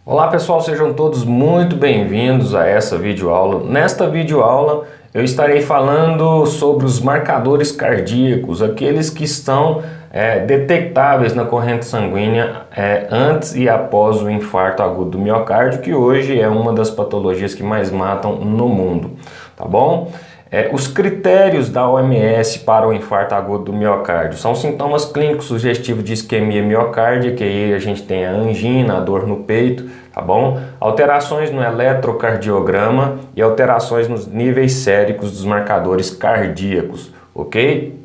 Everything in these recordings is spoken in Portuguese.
Olá pessoal, sejam todos muito bem-vindos a essa videoaula. Nesta videoaula eu estarei falando sobre os marcadores cardíacos, aqueles que estão detectáveis na corrente sanguínea antes e após o infarto agudo do miocárdio, que hoje é uma das patologias que mais matam no mundo, tá bom? Os critérios da OMS para o infarto agudo do miocárdio são sintomas clínicos sugestivos de isquemia miocárdica, e aí a gente tem a angina, a dor no peito, tá bom? Alterações no eletrocardiograma e alterações nos níveis séricos dos marcadores cardíacos, ok?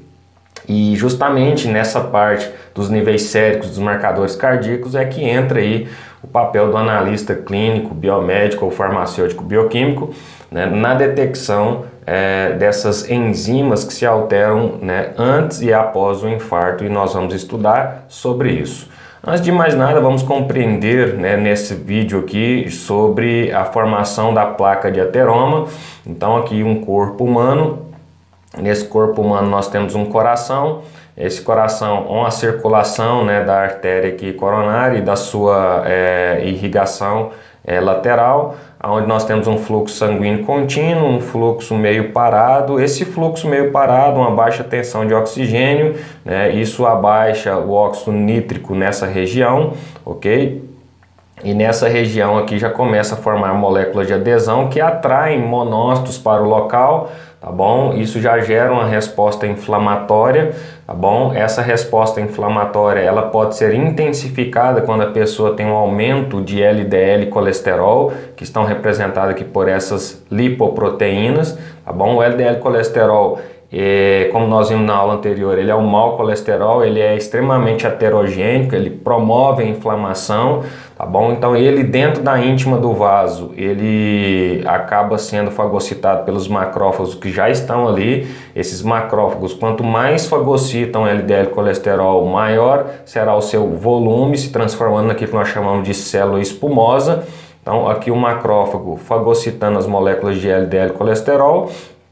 E justamente nessa parte dos níveis séricos dos marcadores cardíacos é que entra aí o papel do analista clínico, biomédico ou farmacêutico bioquímico, né, na detecção dessas enzimas que se alteram, né, antes e após o infarto, e nós vamos estudar sobre isso. Antes de mais nada, vamos compreender, né, nesse vídeo aqui sobre a formação da placa de ateroma. Então aqui um corpo humano. Nesse corpo humano nós temos um coração. Esse coração, com a circulação, né, da artéria aqui coronária e da sua irrigação lateral, onde nós temos um fluxo sanguíneo contínuo, um fluxo meio parado. Esse fluxo meio parado, uma baixa tensão de oxigênio, né, isso abaixa o óxido nítrico nessa região, ok? E nessa região aqui já começa a formar moléculas de adesão que atraem monócitos para o local, tá bom? Isso já gera uma resposta inflamatória, tá bom? Essa resposta inflamatória, ela pode ser intensificada quando a pessoa tem um aumento de LDL e colesterol, que estão representados aqui por essas lipoproteínas, tá bom? O LDL colesterol, como nós vimos na aula anterior, ele é um mau colesterol, ele é extremamente aterogênico, ele promove a inflamação, tá bom? Então ele, dentro da íntima do vaso, ele acaba sendo fagocitado pelos macrófagos que já estão ali. Esses macrófagos, quanto mais fagocitam LDL colesterol, maior será o seu volume, se transformando naquilo que nós chamamos de célula espumosa. Então aqui o macrófago fagocitando as moléculas de LDL colesterol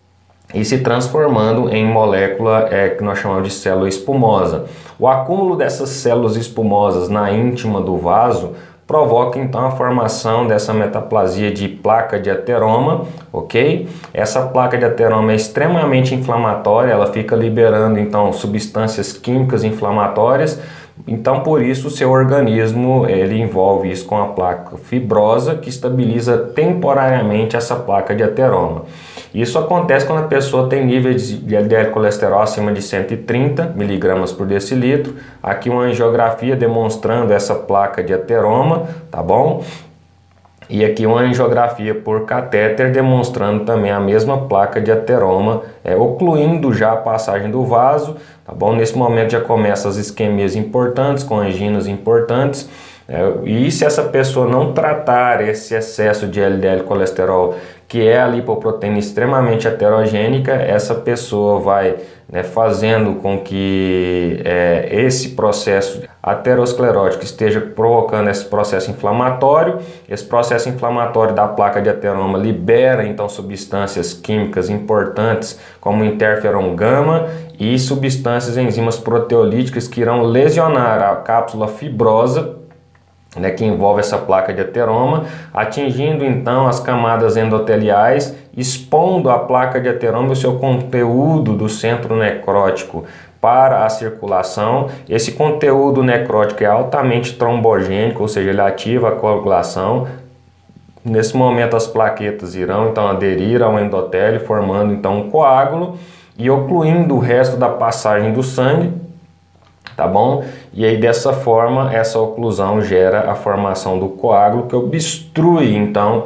e se transformando em molécula que nós chamamos de célula espumosa. O acúmulo dessas células espumosas na íntima do vaso provoca então a formação dessa metaplasia de placa de ateroma, ok? Essa placa de ateroma é extremamente inflamatória, ela fica liberando então substâncias químicas inflamatórias. Então, por isso, o seu organismo, ele envolve isso com a placa fibrosa, que estabiliza temporariamente essa placa de ateroma. Isso acontece quando a pessoa tem níveis de LDL colesterol acima de 130 mg por decilitro. Aqui uma angiografia demonstrando essa placa de ateroma, tá bom? E aqui uma angiografia por catéter demonstrando também a mesma placa de ateroma, ocluindo já a passagem do vaso, tá bom? Nesse momento já começam as isquemias importantes, com anginas importantes. E se essa pessoa não tratar esse excesso de LDL colesterol, que é a lipoproteína extremamente aterogênica, essa pessoa vai, né, fazendo com que esse processo aterosclerótico esteja provocando esse processo inflamatório. Esse processo inflamatório da placa de ateroma libera então substâncias químicas importantes como interferon gama e substâncias enzimas proteolíticas que irão lesionar a cápsula fibrosa, né, que envolve essa placa de ateroma, atingindo então as camadas endoteliais, expondo a placa de ateroma e o seu conteúdo do centro necrótico para a circulação. Esse conteúdo necrótico é altamente trombogênico, ou seja, ele ativa a coagulação. Nesse momento as plaquetas irão então aderir ao endotélio, formando então um coágulo e ocluindo o resto da passagem do sangue, tá bom? E aí dessa forma essa oclusão gera a formação do coágulo, que obstrui então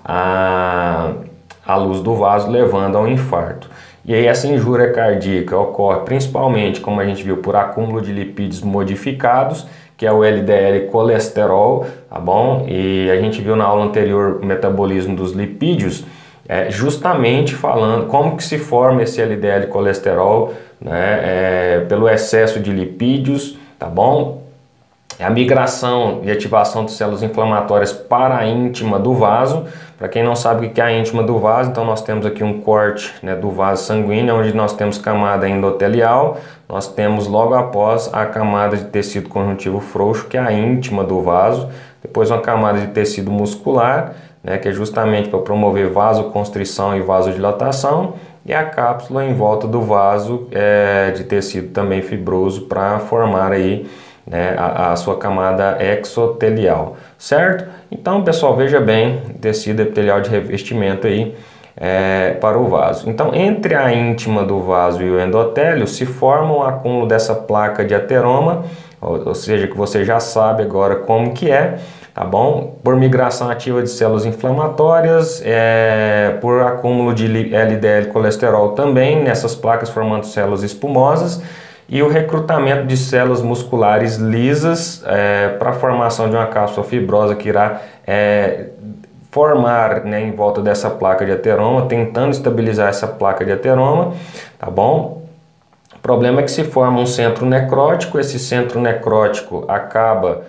a luz do vaso, levando ao infarto. E aí essa injúria cardíaca ocorre principalmente, como a gente viu, por acúmulo de lipídios modificados, que é o LDL colesterol, tá bom? E a gente viu na aula anterior o metabolismo dos lipídios, justamente falando como que se forma esse LDL colesterol, né, pelo excesso de lipídios, tá bom? A migração e ativação de células inflamatórias para a íntima do vaso. Para quem não sabe o que é a íntima do vaso, então nós temos aqui um corte, né, do vaso sanguíneo, onde nós temos camada endotelial, nós temos logo após a camada de tecido conjuntivo frouxo, que é a íntima do vaso, depois uma camada de tecido muscular, né, que é justamente para promover vasoconstrição e vasodilatação, e a cápsula em volta do vaso de tecido também fibroso para formar aí, né, a sua camada exotelial, certo? Então, pessoal, veja bem, tecido epitelial de revestimento aí para o vaso. Então, entre a íntima do vaso e o endotélio se forma um acúmulo dessa placa de ateroma, ou seja, que você já sabe agora como que é, tá bom? Por migração ativa de células inflamatórias, por acúmulo de LDL colesterol também nessas placas formando células espumosas, e o recrutamento de células musculares lisas para a formação de uma cápsula fibrosa que irá formar, né, em volta dessa placa de ateroma, tentando estabilizar essa placa de ateroma, tá bom? O problema é que se forma um centro necrótico, esse centro necrótico acaba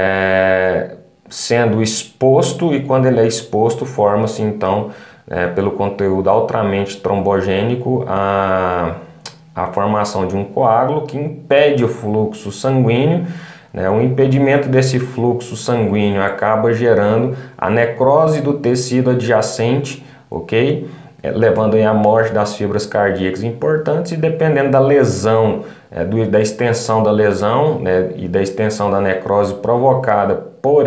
sendo exposto, e quando ele é exposto forma-se então, pelo conteúdo altamente trombogênico, a formação de um coágulo que impede o fluxo sanguíneo, né? O impedimento desse fluxo sanguíneo acaba gerando a necrose do tecido adjacente, ok? Levando aí à morte das fibras cardíacas importantes, e dependendo da lesão, da extensão da lesão, né, e da extensão da necrose provocada por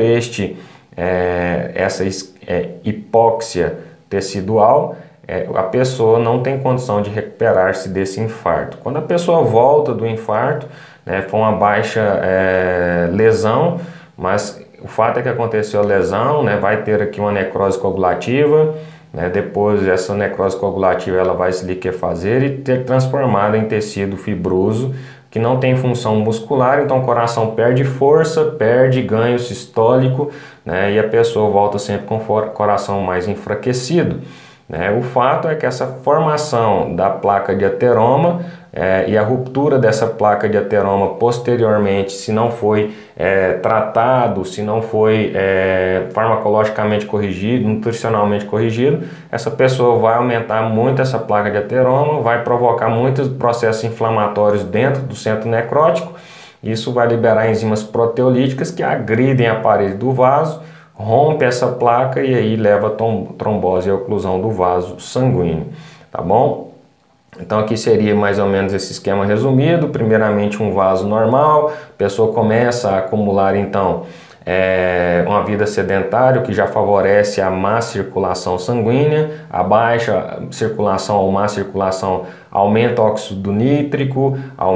essa hipóxia tecidual, a pessoa não tem condição de recuperar-se desse infarto. Quando a pessoa volta do infarto, né, foi uma baixa lesão, mas o fato é que aconteceu a lesão, né, vai ter aqui uma necrose coagulativa, né, depois essa necrose coagulativa ela vai se liquefazer e ter transformado em tecido fibroso que não tem função muscular, então o coração perde força, perde ganho sistólico, né, e a pessoa volta sempre com o coração mais enfraquecido. O fato é que essa formação da placa de ateroma e a ruptura dessa placa de ateroma posteriormente, se não foi tratado, se não foi farmacologicamente corrigido, nutricionalmente corrigido, essa pessoa vai aumentar muito essa placa de ateroma, vai provocar muitos processos inflamatórios dentro do centro necrótico. Isso vai liberar enzimas proteolíticas que agridem a parede do vaso, rompe essa placa e aí leva a trombose e a oclusão do vaso sanguíneo, tá bom? Então aqui seria mais ou menos esse esquema resumido. Primeiramente um vaso normal, a pessoa começa a acumular então uma vida sedentária, que já favorece a má circulação sanguínea. A baixa circulação ou má circulação aumenta o óxido nítrico,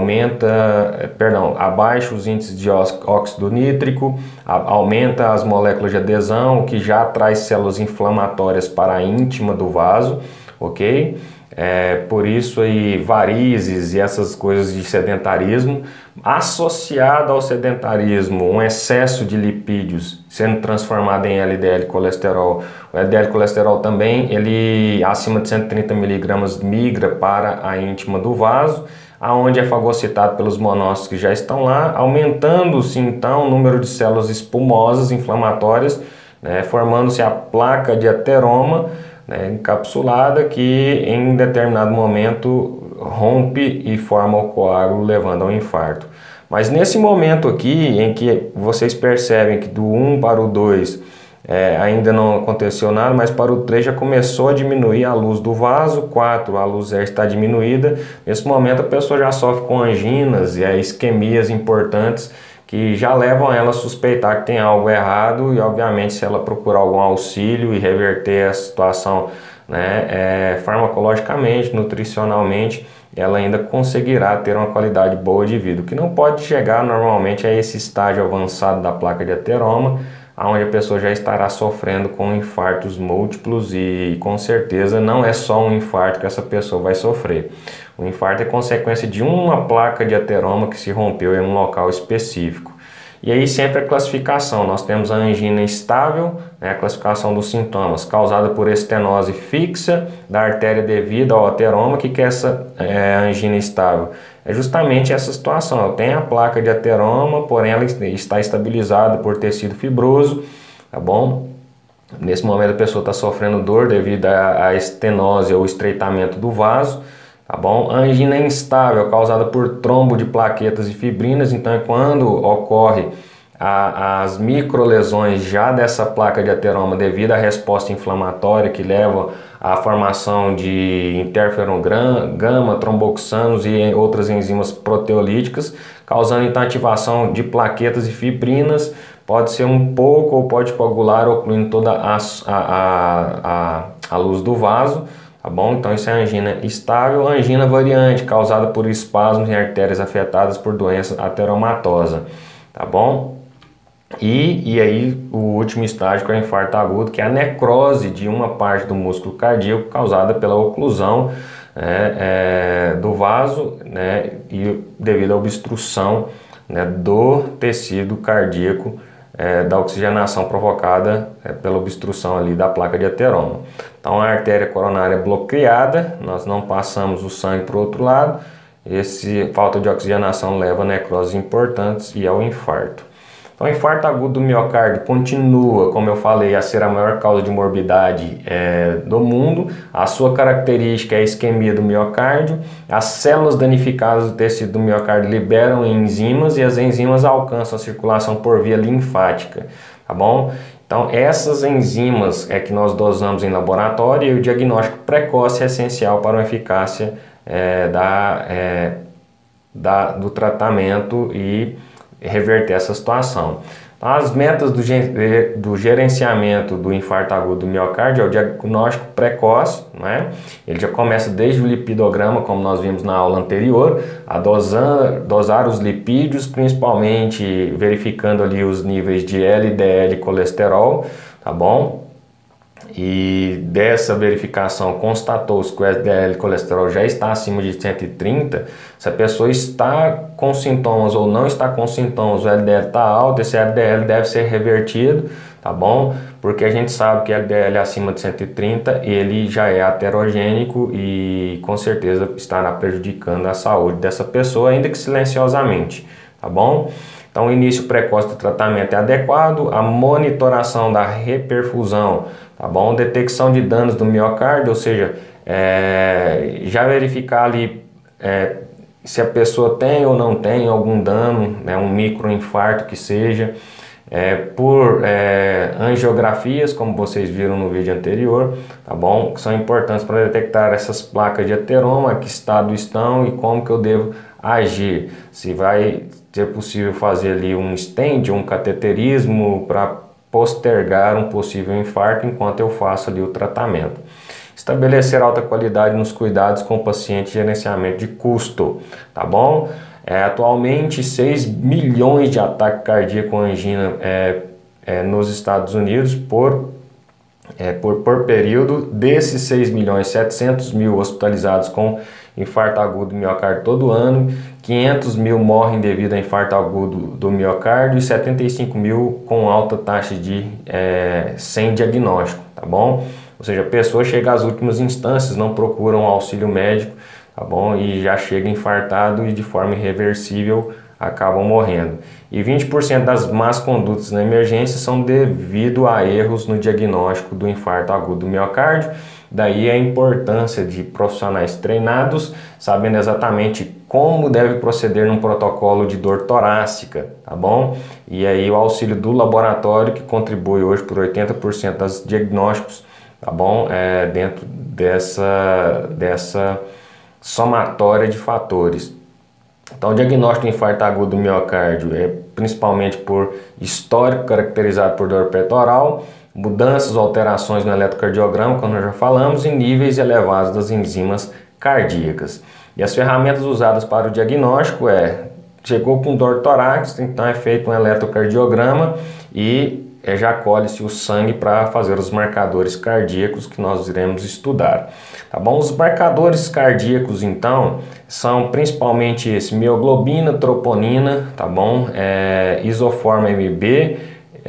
abaixa os índices de óxido nítrico, aumenta as moléculas de adesão, o que já traz células inflamatórias para a íntima do vaso, ok? Por isso aí varizes e essas coisas de sedentarismo, associado ao sedentarismo, um excesso de lipídios sendo transformado em LDL colesterol. O LDL colesterol também, ele acima de 130 mg migra para a íntima do vaso, aonde é fagocitado pelos monócitos que já estão lá, aumentando-se então o número de células espumosas inflamatórias, né, formando-se a placa de ateroma, encapsulada, que em determinado momento rompe e forma o coágulo, levando ao infarto. Mas nesse momento aqui, em que vocês percebem que do 1 para o 2 ainda não aconteceu nada, mas para o 3 já começou a diminuir a luz do vaso, 4 a luz está diminuída, nesse momento a pessoa já sofre com anginas e isquemias importantes, que já levam ela a suspeitar que tem algo errado, e obviamente se ela procurar algum auxílio e reverter a situação, farmacologicamente, nutricionalmente, ela ainda conseguirá ter uma qualidade boa de vida. O que não pode chegar normalmente é esse estágio avançado da placa de ateroma, onde a pessoa já estará sofrendo com infartos múltiplos, e com certeza não é só um infarto que essa pessoa vai sofrer. O infarto é consequência de uma placa de ateroma que se rompeu em um local específico. E aí sempre a classificação, nós temos a angina instável, a classificação dos sintomas, causada por estenose fixa da artéria devida ao ateroma. O que é essa angina instável? É justamente essa situação, eu tenho a placa de ateroma, porém ela está estabilizada por tecido fibroso, tá bom? Nesse momento a pessoa está sofrendo dor devido à estenose ou estreitamento do vaso, tá bom? A angina instável causada por trombo de plaquetas e fibrinas, então é quando ocorre as microlesões já dessa placa de ateroma devido à resposta inflamatória que leva à formação de interferon gama, tromboxanos e outras enzimas proteolíticas, causando então ativação de plaquetas e fibrinas. Pode ser um pouco ou pode coagular, ocluindo toda a luz do vaso, tá bom? Então isso é angina estável. Angina variante, causada por espasmos em artérias afetadas por doença ateromatosa, tá bom? E aí o último estágio, que é o infarto agudo, que é a necrose de uma parte do músculo cardíaco causada pela oclusão do vaso, né, e devido à obstrução, né, do tecido cardíaco, da oxigenação provocada pela obstrução ali da placa de ateroma. Então a artéria coronária é bloqueada, nós não passamos o sangue para o outro lado, falta de oxigenação leva a necroses importantes e ao infarto. Então, o infarto agudo do miocárdio continua, como eu falei, a ser a maior causa de morbidade do mundo. A sua característica é a isquemia do miocárdio. As células danificadas do tecido do miocárdio liberam enzimas e as enzimas alcançam a circulação por via linfática, tá bom? Então, essas enzimas é que nós dosamos em laboratório, e o diagnóstico precoce é essencial para a eficácia do tratamento e reverter essa situação. Então, as metas do gerenciamento do infarto agudo do miocárdio é o diagnóstico precoce, né? Ele já começa desde o lipidograma, como nós vimos na aula anterior, a dosar os lipídios, principalmente verificando ali os níveis de LDL e colesterol, tá bom? E dessa verificação constatou-se que o LDL colesterol já está acima de 130, se a pessoa está com sintomas ou não está com sintomas, o LDL está alto, esse LDL deve ser revertido, tá bom? Porque a gente sabe que LDL acima de 130, ele já é aterogênico e com certeza estará prejudicando a saúde dessa pessoa, ainda que silenciosamente, tá bom? Então o início precoce do tratamento é adequado, a monitoração da reperfusão, tá bom? Detecção de danos do miocárdio, ou seja, já verificar ali se a pessoa tem ou não tem algum dano, né, um microinfarto que seja, por angiografias, como vocês viram no vídeo anterior, tá bom? Que são importantes para detectar essas placas de ateroma, que estado estão e como que eu devo agir. Se vai ser possível fazer ali um stent, um cateterismo para postergar um possível infarto enquanto eu faço ali o tratamento. Estabelecer alta qualidade nos cuidados com o paciente e gerenciamento de custo, tá bom? Atualmente 6 milhões de ataques cardíacos com angina nos Estados Unidos por período. Desses 6 milhões, 700 mil hospitalizados com infarto agudo do miocárdio todo ano, 500 mil morrem devido a infarto agudo do miocárdio e 75 mil com alta taxa sem diagnóstico, tá bom? Ou seja, a pessoa chega às últimas instâncias, não procuram auxílio médico, tá bom? E já chega infartado e de forma irreversível acabam morrendo. E 20% das más condutas na emergência são devido a erros no diagnóstico do infarto agudo do miocárdio. Daí a importância de profissionais treinados, sabendo exatamente como deve proceder num protocolo de dor torácica, tá bom? E aí o auxílio do laboratório, que contribui hoje por 80% dos diagnósticos, tá bom? Dentro dessa somatória de fatores. Então, o diagnóstico do infarto agudo do miocárdio é principalmente por histórico caracterizado por dor peitoral, mudanças ou alterações no eletrocardiograma, como nós já falamos, e níveis elevados das enzimas cardíacas. E as ferramentas usadas para o diagnóstico chegou com dor torácica, então é feito um eletrocardiograma e já colhe-se o sangue para fazer os marcadores cardíacos que nós iremos estudar, tá bom? Os marcadores cardíacos, então, são principalmente esse: mioglobina, troponina, tá bom? Isoforma MB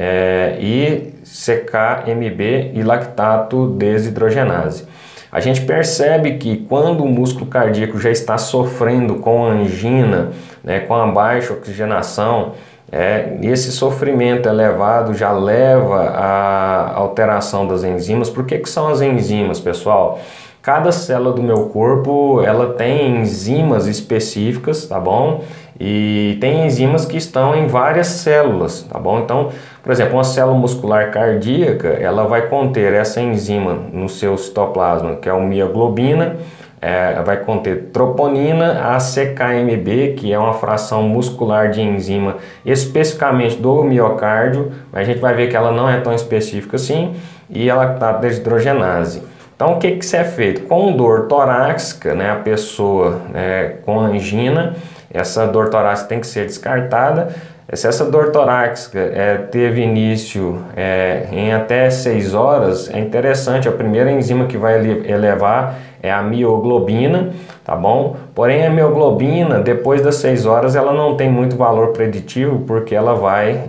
e CK-MB e lactato desidrogenase. A gente percebe que quando o músculo cardíaco já está sofrendo com angina, né, com a baixa oxigenação, esse sofrimento elevado já leva à alteração das enzimas. Por que são as enzimas, pessoal? Cada célula do meu corpo, ela tem enzimas específicas, tá bom? E tem enzimas que estão em várias células, tá bom? Então, por exemplo, uma célula muscular cardíaca, ela vai conter essa enzima no seu citoplasma, que é a mioglobina, vai conter troponina, a CKMB, que é uma fração muscular de enzima especificamente do miocárdio, mas a gente vai ver que ela não é tão específica assim, e a lactato desidrogenase. Então, o que isso é feito? Com dor torácica, né, a pessoa com angina, essa dor torácica tem que ser descartada. Se essa dor torácica teve início em até 6 horas, é interessante, a primeira enzima que vai elevar é a mioglobina, tá bom? Porém, a mioglobina, depois das 6 horas, ela não tem muito valor preditivo, porque ela vai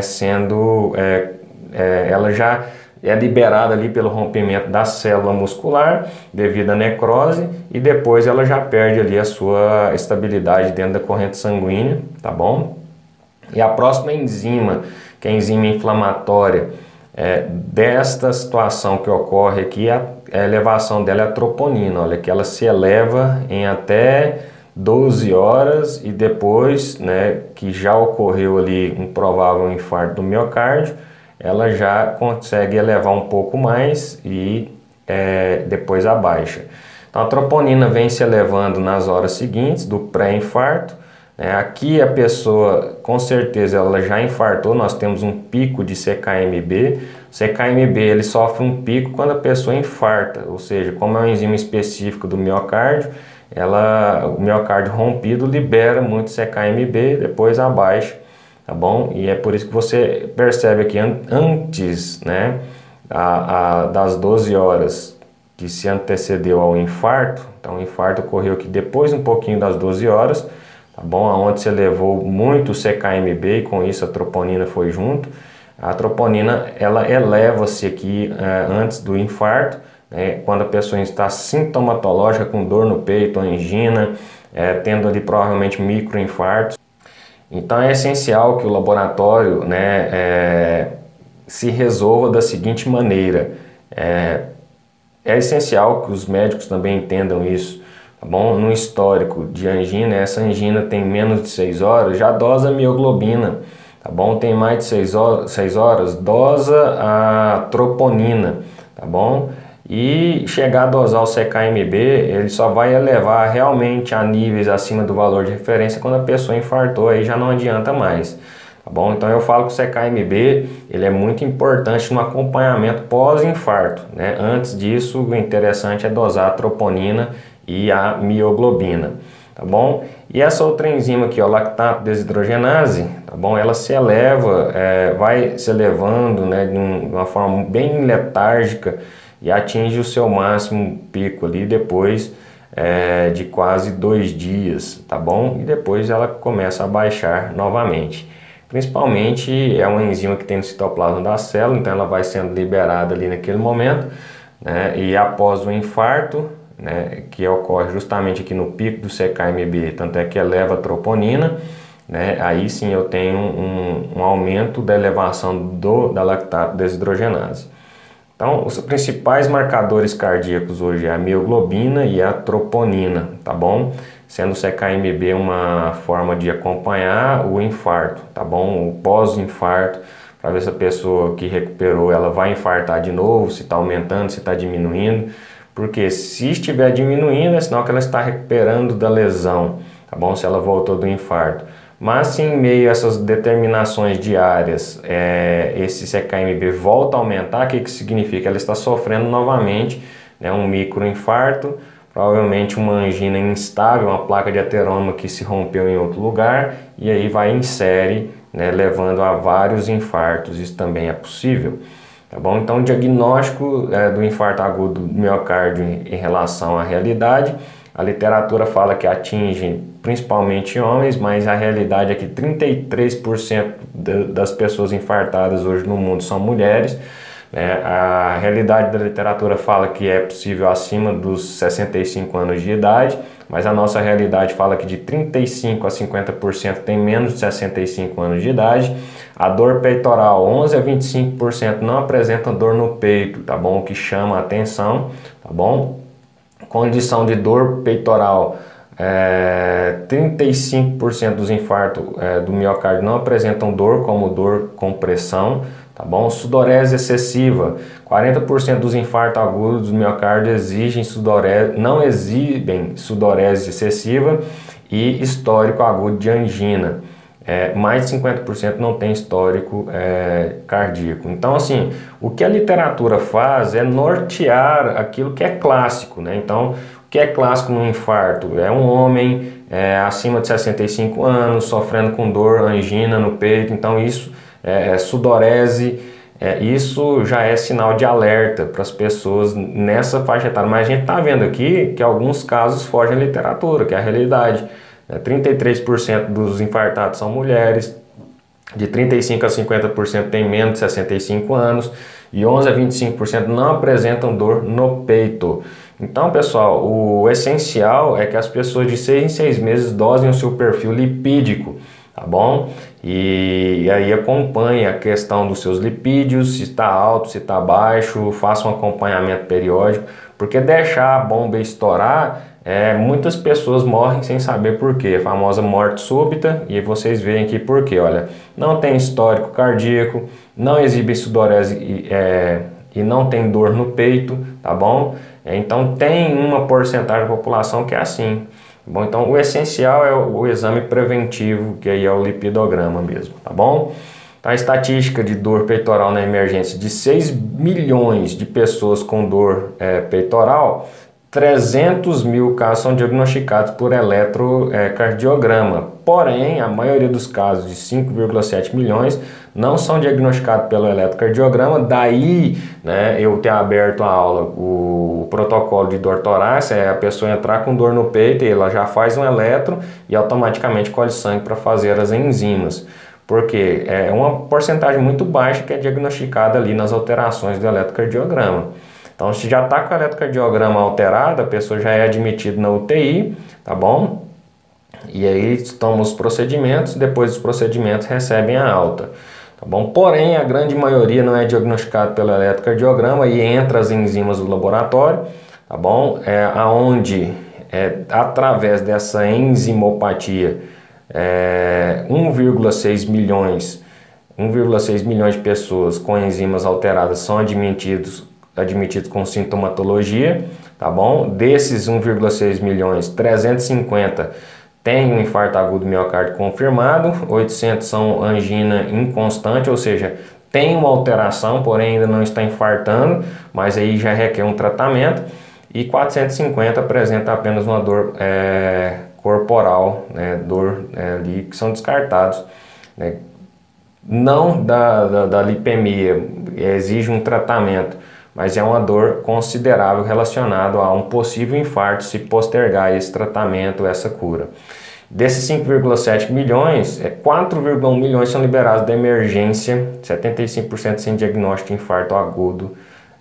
ela já é liberada ali pelo rompimento da célula muscular devido à necrose e depois ela já perde ali a sua estabilidade dentro da corrente sanguínea, tá bom? E a próxima enzima, que é a enzima inflamatória, desta situação que ocorre aqui, a elevação dela é a troponina, olha que ela se eleva em até 12 horas e depois, né, que já ocorreu ali um provável infarto do miocárdio, ela já consegue elevar um pouco mais e depois abaixa. Então a troponina vem se elevando nas horas seguintes do pré-infarto. Aqui a pessoa, com certeza, ela já infartou, nós temos um pico de CKMB. O CKMB ele sofre um pico quando a pessoa infarta, ou seja, como é um enzima específico do miocárdio, o miocárdio rompido libera muito CKMB, depois abaixa. Tá bom? E é por isso que você percebe aqui antes, né, das 12 horas que se antecedeu ao infarto. Então o infarto ocorreu aqui depois um pouquinho das 12 horas, tá bom? Onde você levou muito CKMB e com isso a troponina foi junto. A troponina ela eleva-se aqui antes do infarto, né, quando a pessoa está sintomatológica com dor no peito, angina, tendo ali provavelmente microinfartos. Então é essencial que o laboratório, né, se resolva da seguinte maneira. É essencial que os médicos também entendam isso, tá bom? No histórico de angina, essa angina tem menos de 6 horas, já dosa a mioglobina, tá bom? Tem mais de 6 horas, dosa a troponina, tá bom? E chegar a dosar o CKMB, ele só vai elevar realmente a níveis acima do valor de referência quando a pessoa infartou, aí já não adianta mais, tá bom? Então eu falo que o CKMB, ele é muito importante no acompanhamento pós-infarto, né? Antes disso, o interessante é dosar a troponina e a mioglobina, tá bom? E essa outra enzima aqui, ó, lactato desidrogenase, tá bom? Ela se eleva, vai se elevando, né, de uma forma bem letárgica, e atinge o seu máximo pico ali depois de quase 2 dias, tá bom? E depois ela começa a baixar novamente. Principalmente é uma enzima que tem no citoplasma da célula, então ela vai sendo liberada ali naquele momento, né? E após o infarto, né, que ocorre justamente aqui no pico do CKMB, tanto é que eleva a troponina, né? Aí sim eu tenho um aumento da elevação da lactato desidrogenase. Então, os principais marcadores cardíacos hoje é a mioglobina e a troponina, tá bom? Sendo o CKMB uma forma de acompanhar o infarto, tá bom? O pós-infarto, para ver se a pessoa que recuperou, ela vai infartar de novo, se está aumentando, se está diminuindo. Porque se estiver diminuindo, é sinal que ela está recuperando da lesão, tá bom? Se ela voltou do infarto. Mas se em meio a essas determinações diárias, esse CKMB volta a aumentar, o que significa? Ela está sofrendo novamente, né, um microinfarto, provavelmente uma angina instável, uma placa de ateroma que se rompeu em outro lugar, e aí vai em série, né, levando a vários infartos. Isso também é possível. Tá bom? Então o diagnóstico do infarto agudo do miocárdio em relação à realidade, a literatura fala que atinge principalmente homens, mas a realidade é que 33% das pessoas infartadas hoje no mundo são mulheres. A realidade da literatura fala que é possível acima dos 65 anos de idade, mas a nossa realidade fala que de 35% a 50% tem menos de 65 anos de idade. A dor peitoral, 11% a 25% não apresenta dor no peito, tá bom? O que chama a atenção, tá bom? Condição de dor peitoral 35% dos infartos do miocárdio não apresentam dor, como dor com pressão, tá bom? Sudorese excessiva, 40% dos infartos agudos do miocárdio não exibem sudorese excessiva e histórico agudo de angina. Mais de 50% não tem histórico cardíaco. Então, assim, o que a literatura faz é nortear aquilo que é clássico, né? Então, o que é clássico no infarto? É um homem acima de 65 anos, sofrendo com dor, angina no peito. Então, isso sudorese, isso já é sinal de alerta para as pessoas nessa faixa etária. Mas a gente está vendo aqui que alguns casos fogem à literatura, que é a realidade. 33% dos infartados são mulheres, de 35% a 50% tem menos de 65 anos e 11% a 25% não apresentam dor no peito. Então, pessoal, o essencial é que as pessoas de 6 em 6 meses dosem o seu perfil lipídico, tá bom? E aí acompanhe a questão dos seus lipídios, se está alto, se está baixo, faça um acompanhamento periódico, porque deixar a bomba estourar, muitas pessoas morrem sem saber por quê, a famosa morte súbita, e vocês veem aqui por quê, olha, não tem histórico cardíaco, não exibe sudorese e não tem dor no peito, tá bom? Então tem uma porcentagem da população que é assim. Bom, então o essencial é o exame preventivo, que aí é o lipidograma mesmo, tá bom? Então, a estatística de dor peitoral na emergência de 6 milhões de pessoas com dor peitoral, 300 mil casos são diagnosticados por eletrocardiograma. Porém, a maioria dos casos, de 5,7 milhões, não são diagnosticados pelo eletrocardiograma. Daí, né, eu ter aberto a aula, o protocolo de dor torácica, é a pessoa entrar com dor no peito e ela já faz um eletro e automaticamente colhe sangue para fazer as enzimas. Porque é uma porcentagem muito baixa que é diagnosticada ali nas alterações do eletrocardiograma. Então, se já está com o eletrocardiograma alterado, a pessoa já é admitida na UTI, tá bom? E aí toma os procedimentos, depois dos procedimentos recebem a alta, tá bom? Porém, a grande maioria não é diagnosticado pelo eletrocardiograma e entra as enzimas do laboratório, tá bom? Aonde, através dessa enzimopatia, 1,6 milhões de pessoas com enzimas alteradas são admitidos com sintomatologia, tá bom? Desses 1,6 milhões, 350 têm um infarto agudo miocárdio confirmado, 800 são angina inconstante, ou seja, tem uma alteração, porém ainda não está infartando, mas aí já requer um tratamento, e 450 apresenta apenas uma dor corporal, né, dor ali, que são descartados, né, não da lipemia, exige um tratamento, mas é uma dor considerável relacionada a um possível infarto se postergar esse tratamento, essa cura. Desses 5,7 milhões, 4,1 milhões são liberados da emergência, 75% sem diagnóstico de infarto agudo,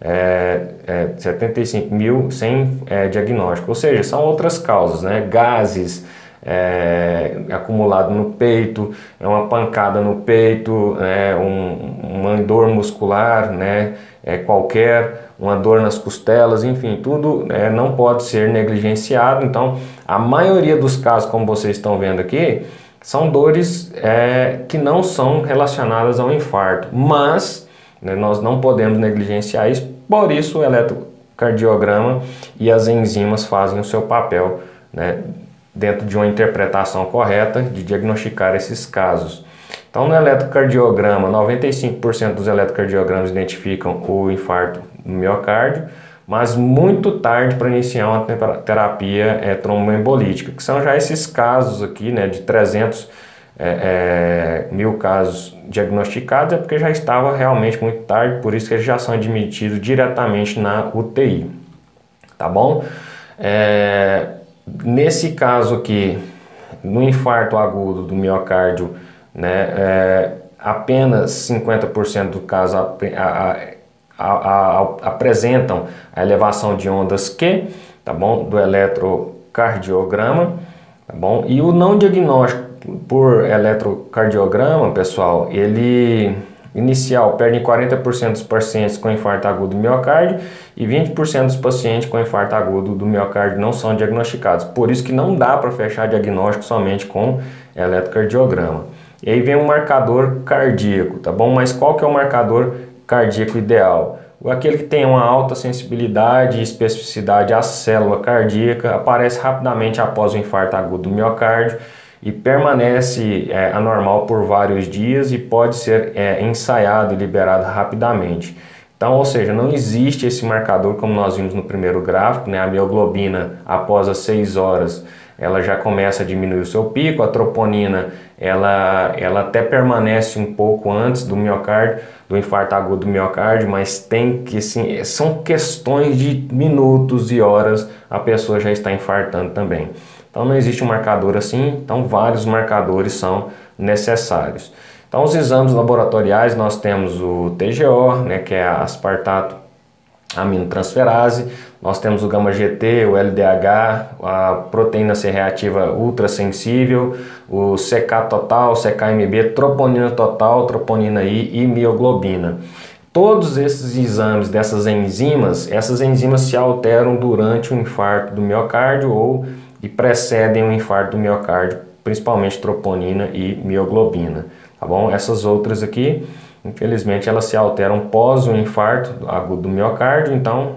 75 mil sem diagnóstico, ou seja, são outras causas, né? Gases acumulado no peito, uma pancada no peito, uma dor muscular, né? Uma dor nas costelas, enfim, tudo não pode ser negligenciado. Então, a maioria dos casos, como vocês estão vendo aqui, são dores que não são relacionadas ao infarto, mas nós não podemos negligenciar isso, por isso o eletrocardiograma e as enzimas fazem o seu papel, né, dentro de uma interpretação correta de diagnosticar esses casos. Então, no eletrocardiograma, 95% dos eletrocardiogramas identificam o infarto do miocárdio, mas muito tarde para iniciar uma terapia tromboembolítica, que são já esses casos aqui, né, de 300 mil casos diagnosticados, porque já estava realmente muito tarde, por isso que eles já são admitidos diretamente na UTI, tá bom? Nesse caso aqui, no infarto agudo do miocárdio, né, apenas 50% do caso apresentam a elevação de ondas Q, tá bom, do eletrocardiograma, tá bom? E o não diagnóstico por eletrocardiograma, pessoal, ele inicial perde 40% dos pacientes com infarto agudo do miocárdio e 20% dos pacientes com infarto agudo do miocárdio não são diagnosticados. Por isso que não dá para fechar diagnóstico somente com eletrocardiograma. E aí vem um marcador cardíaco, tá bom? Mas qual que é o marcador cardíaco ideal? Aquele que tem uma alta sensibilidade e especificidade à célula cardíaca, aparece rapidamente após o infarto agudo do miocárdio e permanece anormal por vários dias e pode ser ensaiado e liberado rapidamente. Então, ou seja, não existe esse marcador como nós vimos no primeiro gráfico, né? A mioglobina após as 6 horas ela já começa a diminuir o seu pico, a troponina ela até permanece um pouco antes do miocárdio, do infarto agudo do miocárdio, mas tem que sim, são questões de minutos e horas a pessoa já está infartando também. Então não existe um marcador assim, então vários marcadores são necessários. Então os exames laboratoriais nós temos o TGO, né, que é a aspartato aminotransferase, nós temos o gama-GT, o LDH, a proteína C reativa ultrassensível, o CK total, CKMB, troponina total, troponina I e mioglobina. Todos esses exames dessas enzimas, essas enzimas se alteram durante o infarto do miocárdio e precedem o infarto do miocárdio, principalmente troponina e mioglobina, tá bom? Essas outras aqui, infelizmente, elas se alteram pós o infarto agudo do miocárdio, então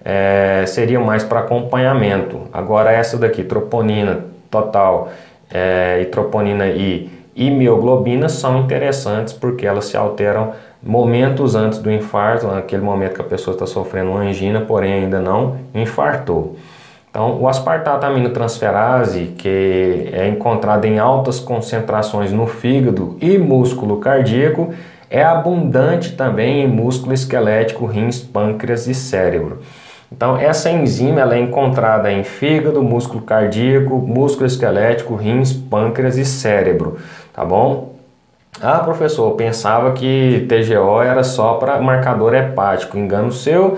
seria mais para acompanhamento. Agora essa daqui, troponina total e troponina I e mioglobina são interessantes porque elas se alteram momentos antes do infarto, naquele momento que a pessoa está sofrendo uma angina, porém ainda não infartou. Então, o aspartato aminotransferase, que é encontrado em altas concentrações no fígado e músculo cardíaco, é abundante também em músculo esquelético, rins, pâncreas e cérebro. Então, essa enzima ela é encontrada em fígado, músculo cardíaco, músculo esquelético, rins, pâncreas e cérebro, tá bom? Ah, professor, eu pensava que TGO era só para marcador hepático. Engano seu,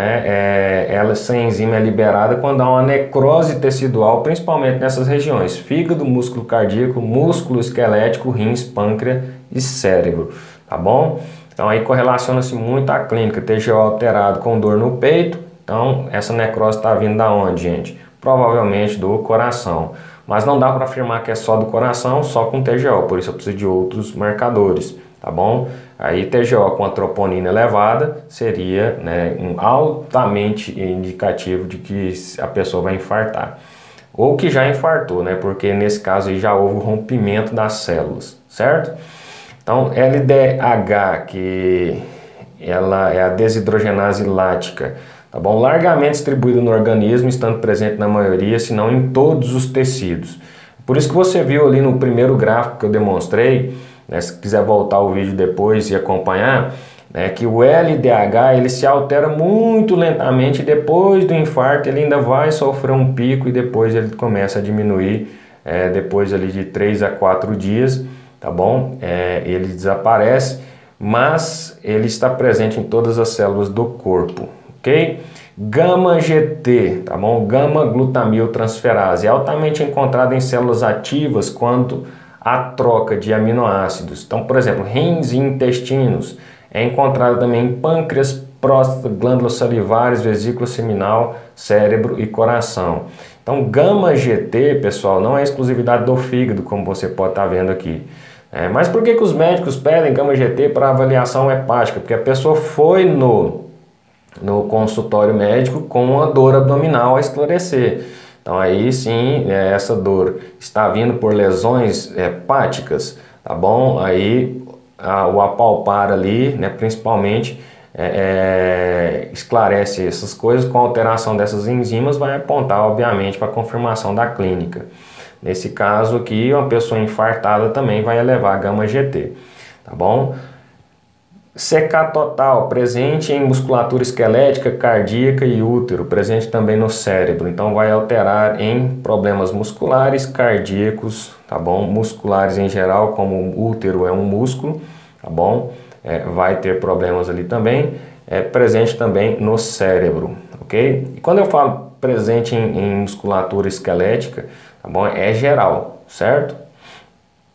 né? Essa enzima é liberada quando há uma necrose tecidual, principalmente nessas regiões: fígado, músculo cardíaco, músculo esquelético, rins, pâncreas e cérebro, tá bom? Então aí correlaciona-se muito a clínica, TGO alterado com dor no peito. Então essa necrose está vindo da onde, gente? Provavelmente do coração. Mas não dá para afirmar que é só do coração, só com TGO, por isso eu preciso de outros marcadores, tá bom? Aí TGO com a troponina elevada seria, né, altamente indicativo de que a pessoa vai infartar. Ou que já infartou, né? Porque nesse caso aí já houve o rompimento das células, certo? Então LDH, que ela é a desidrogenase lática, tá bom? Largamente distribuído no organismo, estando presente na maioria, se não em todos os tecidos. Por isso que você viu ali no primeiro gráfico que eu demonstrei, né, se quiser voltar o vídeo depois e acompanhar, né, que o LDH ele se altera muito lentamente e depois do infarto ele ainda vai sofrer um pico e depois ele começa a diminuir, depois ali de 3 a 4 dias, tá bom? Ele desaparece, mas ele está presente em todas as células do corpo. Ok? Gama-GT, tá bom? Gama-glutamiltransferase é altamente encontrado em células ativas quando há troca de aminoácidos. Então, por exemplo, rins e intestinos. É encontrado também em pâncreas, próstata, glândulas salivares, vesícula seminal, cérebro e coração. Então, gama-GT, pessoal, não é exclusividade do fígado, como você pode estar vendo aqui. Mas por que os médicos pedem gama-GT para avaliação hepática? Porque a pessoa foi no consultório médico com uma dor abdominal a esclarecer. Então aí sim, essa dor está vindo por lesões hepáticas, tá bom? Aí o apalpar ali, né, principalmente, esclarece essas coisas. Com a alteração dessas enzimas vai apontar, obviamente, para a confirmação da clínica. Nesse caso aqui, uma pessoa infartada também vai elevar a gama-GT, tá bom? CK total, presente em musculatura esquelética, cardíaca e útero, presente também no cérebro. Então vai alterar em problemas musculares, cardíacos, tá bom? Musculares em geral, como o útero é um músculo, tá bom? Vai ter problemas ali também. Presente também no cérebro, ok? E quando eu falo presente em musculatura esquelética, tá bom? É geral, certo?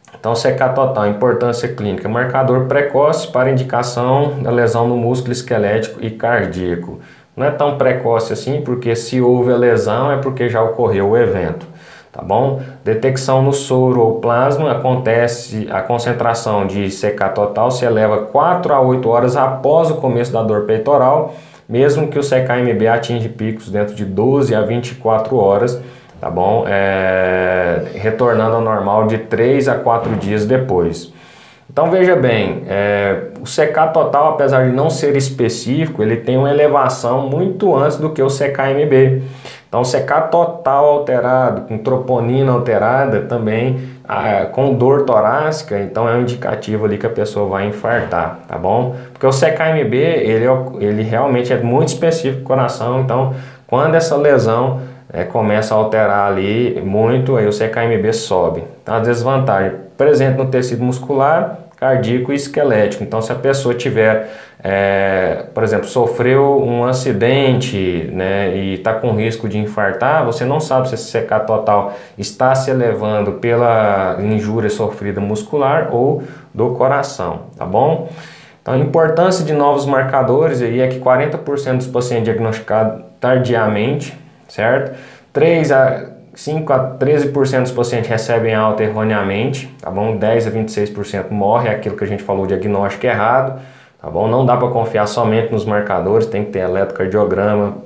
Então, CK total, importância clínica, marcador precoce para indicação da lesão no músculo esquelético e cardíaco. Não é tão precoce assim, porque se houve a lesão é porque já ocorreu o evento, tá bom? Detecção no soro ou plasma, acontece a concentração de CK total se eleva 4 a 8 horas após o começo da dor peitoral, mesmo que o CK-MB atinja picos dentro de 12 a 24 horas, tá bom? Retornando ao normal de 3 a 4 dias depois. Então veja bem, o CK total, apesar de não ser específico, ele tem uma elevação muito antes do que o CK-MB. Então CK total alterado, com troponina alterada também, com dor torácica, então é um indicativo ali que a pessoa vai infartar, tá bom? Porque o CK-MB, ele realmente é muito específico do coração, então quando essa lesão começa a alterar ali muito, aí o CK-MB sobe. Então a desvantagem, presente no tecido muscular, cardíaco e esquelético. Então se a pessoa tiver, por exemplo, sofreu um acidente, né, e está com risco de infartar, você não sabe se esse CK total está se elevando pela injúria sofrida muscular ou do coração, tá bom? Então a importância de novos marcadores aí é que 40% dos pacientes diagnosticados tardiamente, certo? 5 a 13% dos pacientes recebem alta erroneamente, tá bom? 10 a 26% morre, é aquilo que a gente falou, diagnóstico errado, tá bom? Não dá para confiar somente nos marcadores, tem que ter eletrocardiograma,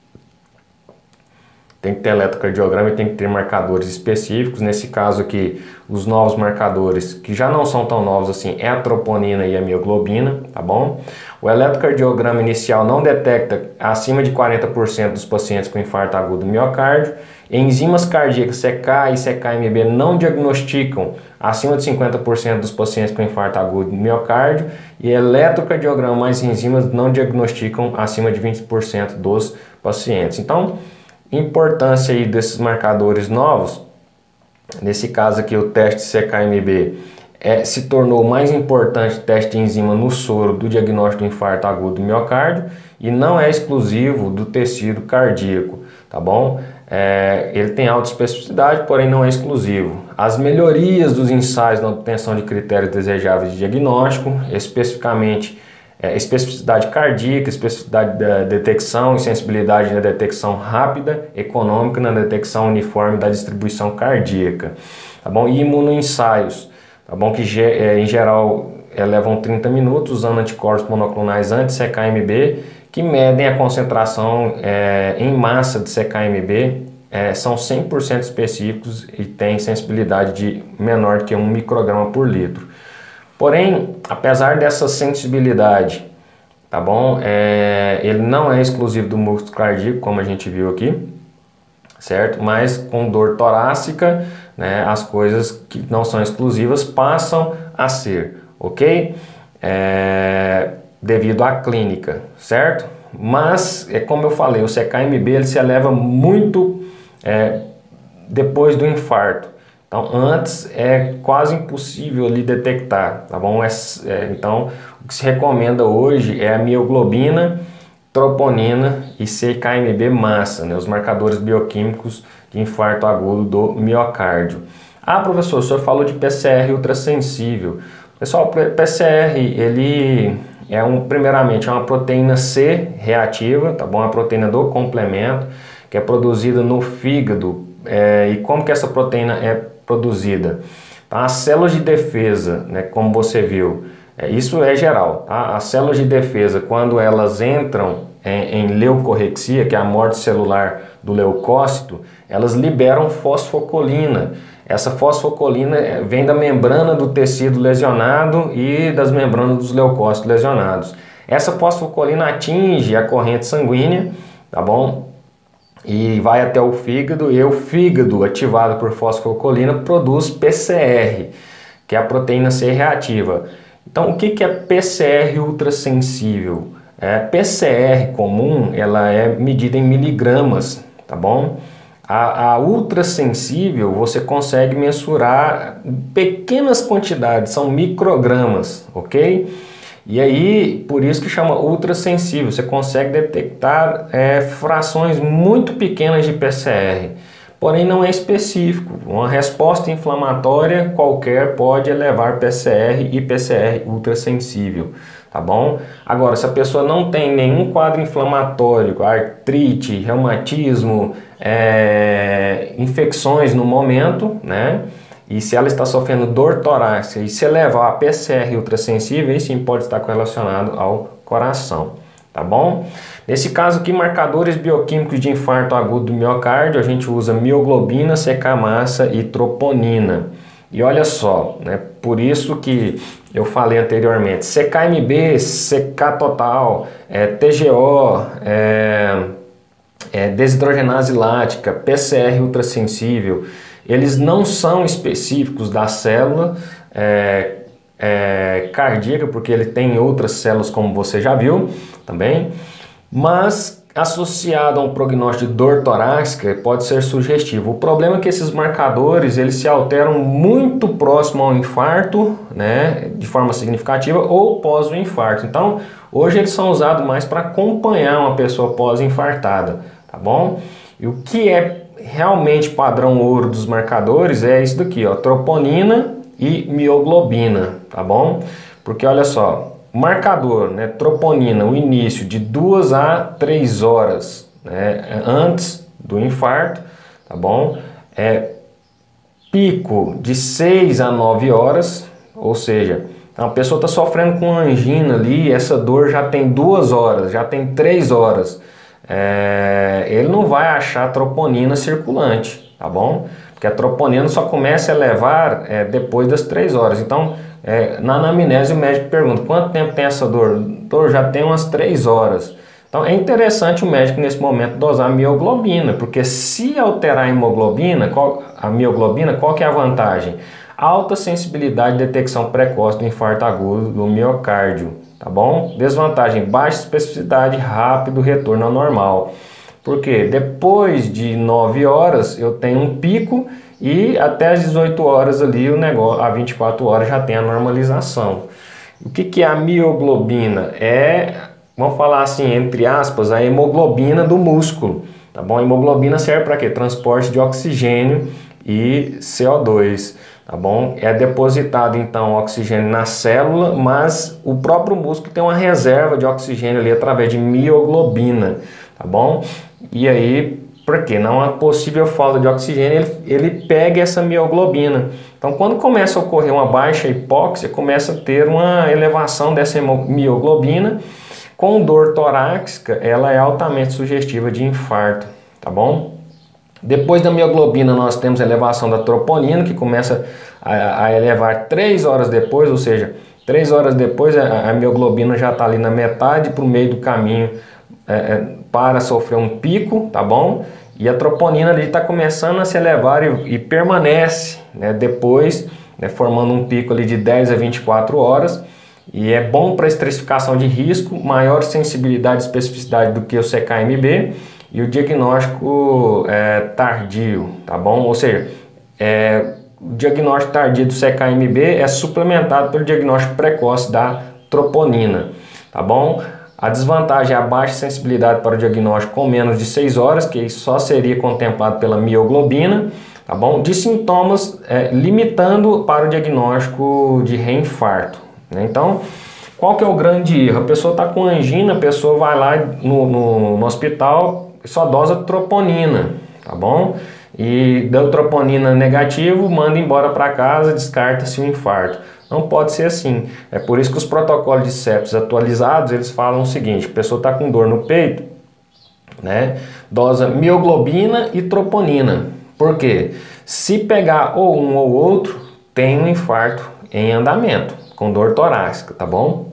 e tem que ter marcadores específicos. Nesse caso aqui, os novos marcadores, que já não são tão novos assim, é a troponina e a mioglobina, tá bom? O eletrocardiograma inicial não detecta acima de 40% dos pacientes com infarto agudo do miocárdio. Enzimas cardíacas CK e CK-MB não diagnosticam acima de 50% dos pacientes com infarto agudo do miocárdio. E eletrocardiograma mais enzimas não diagnosticam acima de 20% dos pacientes. Então, importância aí desses marcadores novos, nesse caso aqui o teste CK-MB se tornou mais importante o teste de enzima no soro do diagnóstico do infarto agudo do miocárdio e não é exclusivo do tecido cardíaco, tá bom? Ele tem alta especificidade, porém não é exclusivo. As melhorias dos ensaios na obtenção de critérios desejáveis de diagnóstico, especificamente especificidade cardíaca, especificidade da detecção e sensibilidade na detecção rápida, econômica na detecção uniforme da distribuição cardíaca, tá bom? E imunoensaios, tá bom? Que em geral levam 30 minutos usando anticorpos monoclonais anti-CK-MB que medem a concentração em massa de CK-MB, são 100% específicos e têm sensibilidade de menor que 1 micrograma por litro. Porém, apesar dessa sensibilidade, tá bom? Ele não é exclusivo do músculo cardíaco, como a gente viu aqui, certo? Mas com dor torácica, né, as coisas que não são exclusivas passam a ser, ok? Devido à clínica, certo? Mas, como eu falei, o CK-MB ele se eleva muito depois do infarto. Então, antes é quase impossível ali detectar, tá bom? Então, o que se recomenda hoje é a mioglobina, troponina e CK-MB massa, né? Os marcadores bioquímicos de infarto agudo do miocárdio. Ah, professor, o senhor falou de PCR ultrassensível. Pessoal, PCR, ele primeiramente é uma proteína C reativa, tá bom? A proteína do complemento, que é produzida no fígado. E como que essa proteína é produzida? Tá? As células de defesa, né, como você viu, isso é geral, tá? As células de defesa, quando elas entram em leucorrexia, que é a morte celular do leucócito, elas liberam fosfocolina. Essa fosfocolina vem da membrana do tecido lesionado e das membranas dos leucócitos lesionados. Essa fosfocolina atinge a corrente sanguínea, tá bom? E vai até o fígado, e o fígado, ativado por fosfocolina, produz PCR, que é a proteína C reativa. Então, o que é PCR ultrassensível? PCR comum, ela é medida em miligramas, tá bom? A ultrassensível, você consegue mensurar pequenas quantidades, são microgramas, ok? E aí, por isso que chama ultrassensível, você consegue detectar frações muito pequenas de PCR. porém não é específico. Uma resposta inflamatória qualquer pode elevar PCR e PCR ultrassensível, tá bom? Agora, se a pessoa não tem nenhum quadro inflamatório, artrite, reumatismo, infecções no momento, né? E se ela está sofrendo dor torácica e se elevar a PCR ultrassensível, aí sim pode estar correlacionado ao coração, tá bom? Nesse caso aqui, marcadores bioquímicos de infarto agudo do miocárdio, a gente usa mioglobina, CK-massa e troponina. E olha só, né, por isso que eu falei anteriormente, CK-MB, CK-total, TGO, desidrogenase lática, PCR ultrassensível, eles não são específicos da célula cardíaca, porque ele tem outras células, como você já viu também, mas associado a um prognóstico de dor torácica pode ser sugestivo. O problema é que esses marcadores eles se alteram muito próximo ao infarto, né, de forma significativa, ou pós o infarto. Então, hoje eles são usados mais para acompanhar uma pessoa pós-infartada, tá bom? E o que é realmente padrão ouro dos marcadores é isso daqui, ó, troponina e mioglobina, tá bom? Porque olha só, marcador, né, troponina, o início de 2 a 3 horas, né, antes do infarto, tá bom? Pico de 6 a 9 horas, ou seja, a pessoa está sofrendo com angina ali, essa dor já tem 2 horas, já tem 3 horas. Ele não vai achar troponina circulante, tá bom? Porque a troponina só começa a elevar depois das 3 horas. Então, na anamnese o médico pergunta, quanto tempo tem essa dor? Dor já tem umas 3 horas. Então, é interessante o médico nesse momento dosar a mioglobina, porque se alterar a hemoglobina, a mioglobina, qual que é a vantagem? Alta sensibilidade de detecção precoce do infarto agudo do miocárdio, tá bom? Desvantagem, baixa especificidade, rápido retorno ao normal. Porque depois de 9 horas eu tenho um pico e até as 18 horas ali o negócio, a 24 horas já tem a normalização. O que é a mioglobina? Vamos falar assim, entre aspas, a hemoglobina do músculo, tá bom? A hemoglobina serve para quê? Transporte de oxigênio e CO2. Tá bom? É depositado então oxigênio na célula, mas o próprio músculo tem uma reserva de oxigênio ali através de mioglobina, tá bom? E aí, porque não há possível falta de oxigênio, ele pega essa mioglobina. Então, quando começa a ocorrer uma baixa hipóxia, começa a ter uma elevação dessa mioglobina. Com dor torácica, ela é altamente sugestiva de infarto, tá bom? Depois da mioglobina nós temos a elevação da troponina, que começa a elevar 3 horas depois, ou seja, 3 horas depois a mioglobina já está ali na metade para o meio do caminho para sofrer um pico, tá bom? E a troponina ali está começando a se elevar e permanece, né, depois, né, formando um pico ali de 10 a 24 horas. E é bom para estratificação de risco, maior sensibilidade e especificidade do que o CK-MB. E o diagnóstico tardio, tá bom? Ou seja, o diagnóstico tardio do CK-MB é suplementado pelo diagnóstico precoce da troponina, tá bom? A desvantagem é a baixa sensibilidade para o diagnóstico com menos de 6 horas, que só seria contemplado pela mioglobina, tá bom? De sintomas limitando para o diagnóstico de reinfarto, né? Então, qual que é o grande erro? A pessoa está com angina, a pessoa vai lá no hospital, só dosa troponina, tá bom? E deu troponina negativo, manda embora para casa, descarta-se o infarto. Não pode ser assim. É por isso que os protocolos de sepsis atualizados, eles falam o seguinte, a pessoa está com dor no peito, né? Dosa mioglobina e troponina. Por quê? Se pegar ou um ou outro, tem um infarto em andamento, com dor torácica, tá bom?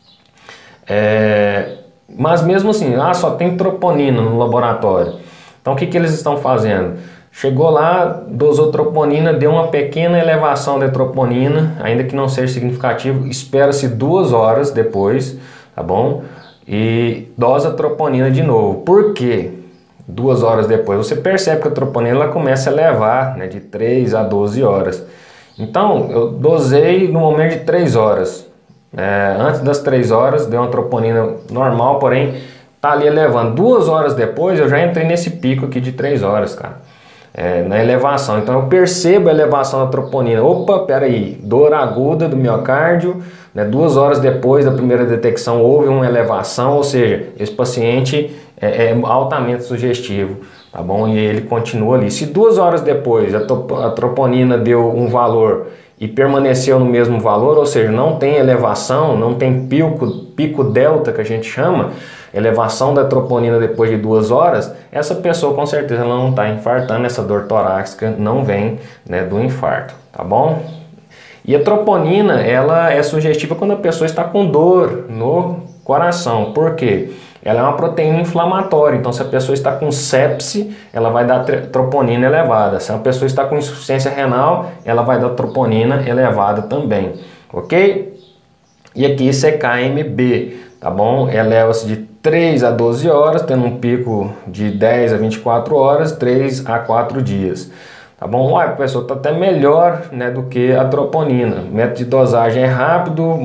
Mas mesmo assim, só tem troponina no laboratório. Então o que eles estão fazendo? Chegou lá, dosou troponina, deu uma pequena elevação de troponina, ainda que não seja significativo, espera-se 2 horas depois, tá bom? E dosa troponina de novo. Por quê? 2 horas depois, você percebe que a troponina ela começa a elevar, né, de 3 a 12 horas. Então, eu dosei no momento de 3 horas. Antes das 3 horas, deu uma troponina normal, porém, tá ali elevando. 2 horas depois, eu já entrei nesse pico aqui de 3 horas, cara. na elevação. Então eu percebo a elevação da troponina. Opa, peraí, dor aguda do miocárdio, né, 2 horas depois da primeira detecção houve uma elevação, ou seja, esse paciente é altamente sugestivo, tá bom? E ele continua ali. Se 2 horas depois a troponina deu um valor e permaneceu no mesmo valor, ou seja, não tem elevação, não tem pico delta que a gente chama, elevação da troponina depois de 2 horas, essa pessoa com certeza ela não está infartando, essa dor torácica não vem, né, do infarto, tá bom? E a troponina, ela é sugestiva quando a pessoa está com dor no coração. Por quê? Ela é uma proteína inflamatória, então se a pessoa está com sepse, ela vai dar troponina elevada. Se a pessoa está com insuficiência renal, ela vai dar troponina elevada também, ok? E aqui CKMB, tá bom? Eleva-se de 3 a 12 horas, tendo um pico de 10 a 24 horas, 3 a 4 dias. Tá bom? Uai, pessoal, está até melhor, né, do que a troponina. O método de dosagem é rápido,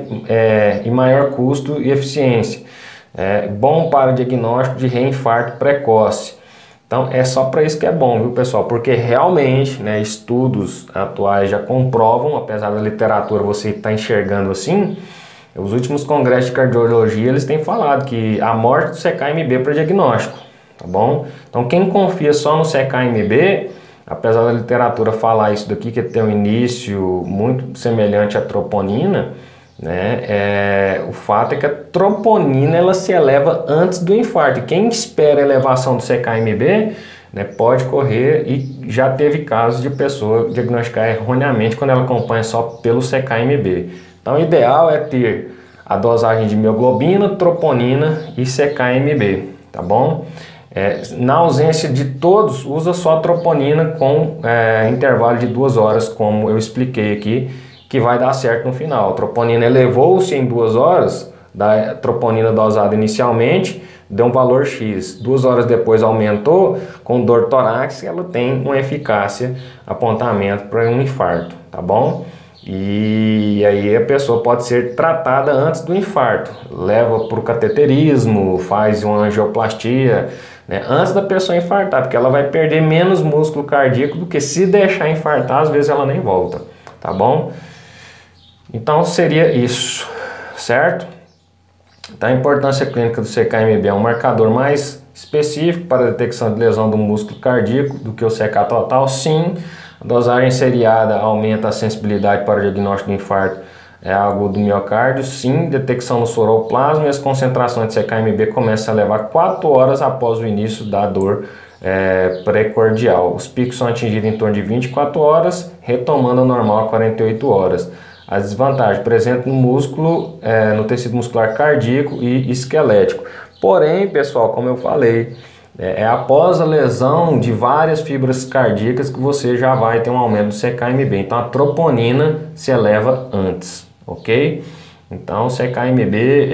e maior custo e eficiência. É bom para o diagnóstico de reinfarto precoce. Então é só para isso que é bom, viu, pessoal? Porque realmente, né, estudos atuais já comprovam, apesar da literatura você está enxergando assim, os últimos congressos de cardiologia eles têm falado que a morte do CKMB para diagnóstico, tá bom? Então quem confia só no CKMB, apesar da literatura falar isso daqui, que tem um início muito semelhante à troponina, né, o fato é que a troponina ela se eleva antes do infarto. Quem espera a elevação do CKMB, né, pode correr, e já teve casos de pessoa diagnosticar erroneamente quando ela acompanha só pelo CKMB. Então o ideal é ter a dosagem de mioglobina, troponina e CKMB, tá bom? Na ausência de todos, usa só a troponina com intervalo de 2 horas, como eu expliquei aqui, que vai dar certo no final. A troponina elevou-se em 2 horas, da troponina dosada inicialmente, deu um valor X. 2 horas depois aumentou, com dor torácica, ela tem uma eficácia, apontamento para um infarto, tá bom? E aí a pessoa pode ser tratada antes do infarto, leva para o cateterismo, faz uma angioplastia, né, antes da pessoa infartar, porque ela vai perder menos músculo cardíaco do que se deixar infartar, às vezes ela nem volta, tá bom? Então seria isso, certo? Então a importância clínica do CKMB é um marcador mais específico para a detecção de lesão do músculo cardíaco do que o CK total, sim. A dosagem seriada aumenta a sensibilidade para o diagnóstico do infarto agudo do miocárdio, sim. Detecção no soroplasma, e as concentrações de CKMB começam a elevar 4 horas após o início da dor precordial. Os picos são atingidos em torno de 24 horas, retomando ao normal a 48 horas. As desvantagens presentes no músculo, no tecido muscular cardíaco e esquelético. Porém, pessoal, como eu falei, após a lesão de várias fibras cardíacas que você já vai ter um aumento do CKMB. Então a troponina se eleva antes, ok? Então o CKMB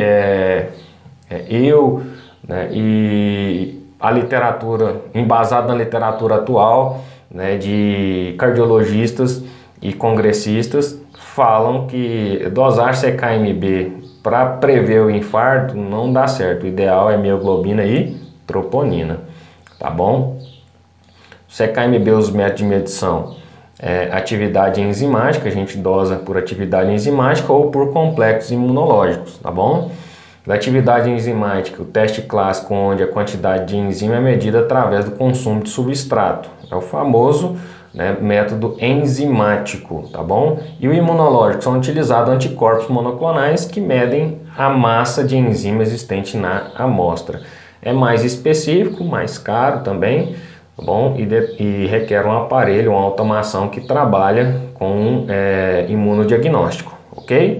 né, e a literatura, embasado na literatura atual, né, de cardiologistas e congressistas, falam que dosar CKMB para prever o infarto não dá certo. O ideal é mioglobina e troponina, tá bom? CKMB, os métodos de medição, atividade enzimática, a gente dosa por atividade enzimática ou por complexos imunológicos, tá bom? Da atividade enzimática, o teste clássico onde a quantidade de enzima é medida através do consumo de substrato, é o famoso, né, método enzimático, tá bom? E o imunológico, são utilizados anticorpos monoclonais que medem a massa de enzima existente na amostra. É mais específico, mais caro também, tá bom? E requer um aparelho, uma automação que trabalha com imunodiagnóstico, ok?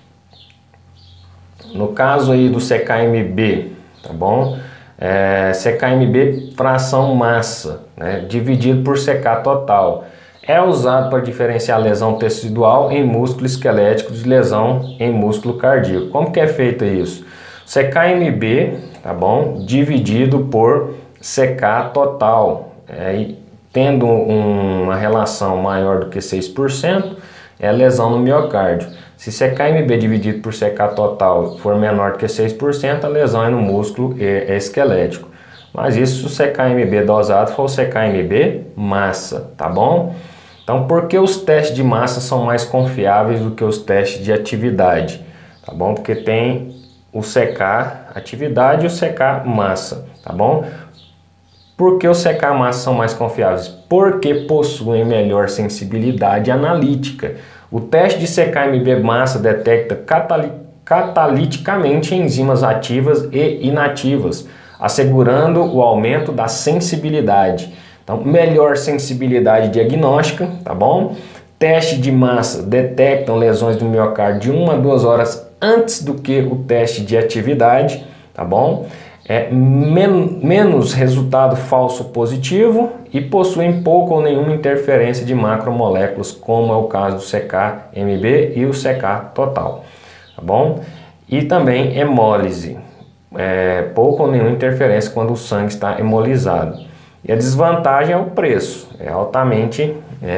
No caso aí do CKMB, tá bom? CKMB fração massa, né, dividido por CK total. É usado para diferenciar lesão tecidual em músculo esquelético de lesão em músculo cardíaco. Como que é feito isso? CKMB, tá bom? Dividido por CK total. Tendo uma relação maior do que 6%, é lesão no miocárdio. Se CKMB dividido por CK total for menor do que 6%, a lesão é no músculo esquelético. mas isso se o CKMB dosado for o CKMB massa, tá bom? Então, por que os testes de massa são mais confiáveis do que os testes de atividade? Tá bom? Porque tem o CK atividade e o CK massa, tá bom? Por que os CK massa são mais confiáveis? Porque possuem melhor sensibilidade analítica. O teste de CKMB massa detecta cataliticamente enzimas ativas e inativas, assegurando o aumento da sensibilidade. Então, melhor sensibilidade diagnóstica, tá bom? Teste de massa detectam lesões do miocárdio de 1 a 2 horas antes do que o teste de atividade, tá bom? Menos resultado falso positivo e possuem pouca ou nenhuma interferência de macromoléculas, como é o caso do CKMB e o CK total, tá bom? E também hemólise, pouca ou nenhuma interferência quando o sangue está hemolizado. E a desvantagem é o preço, é altamente,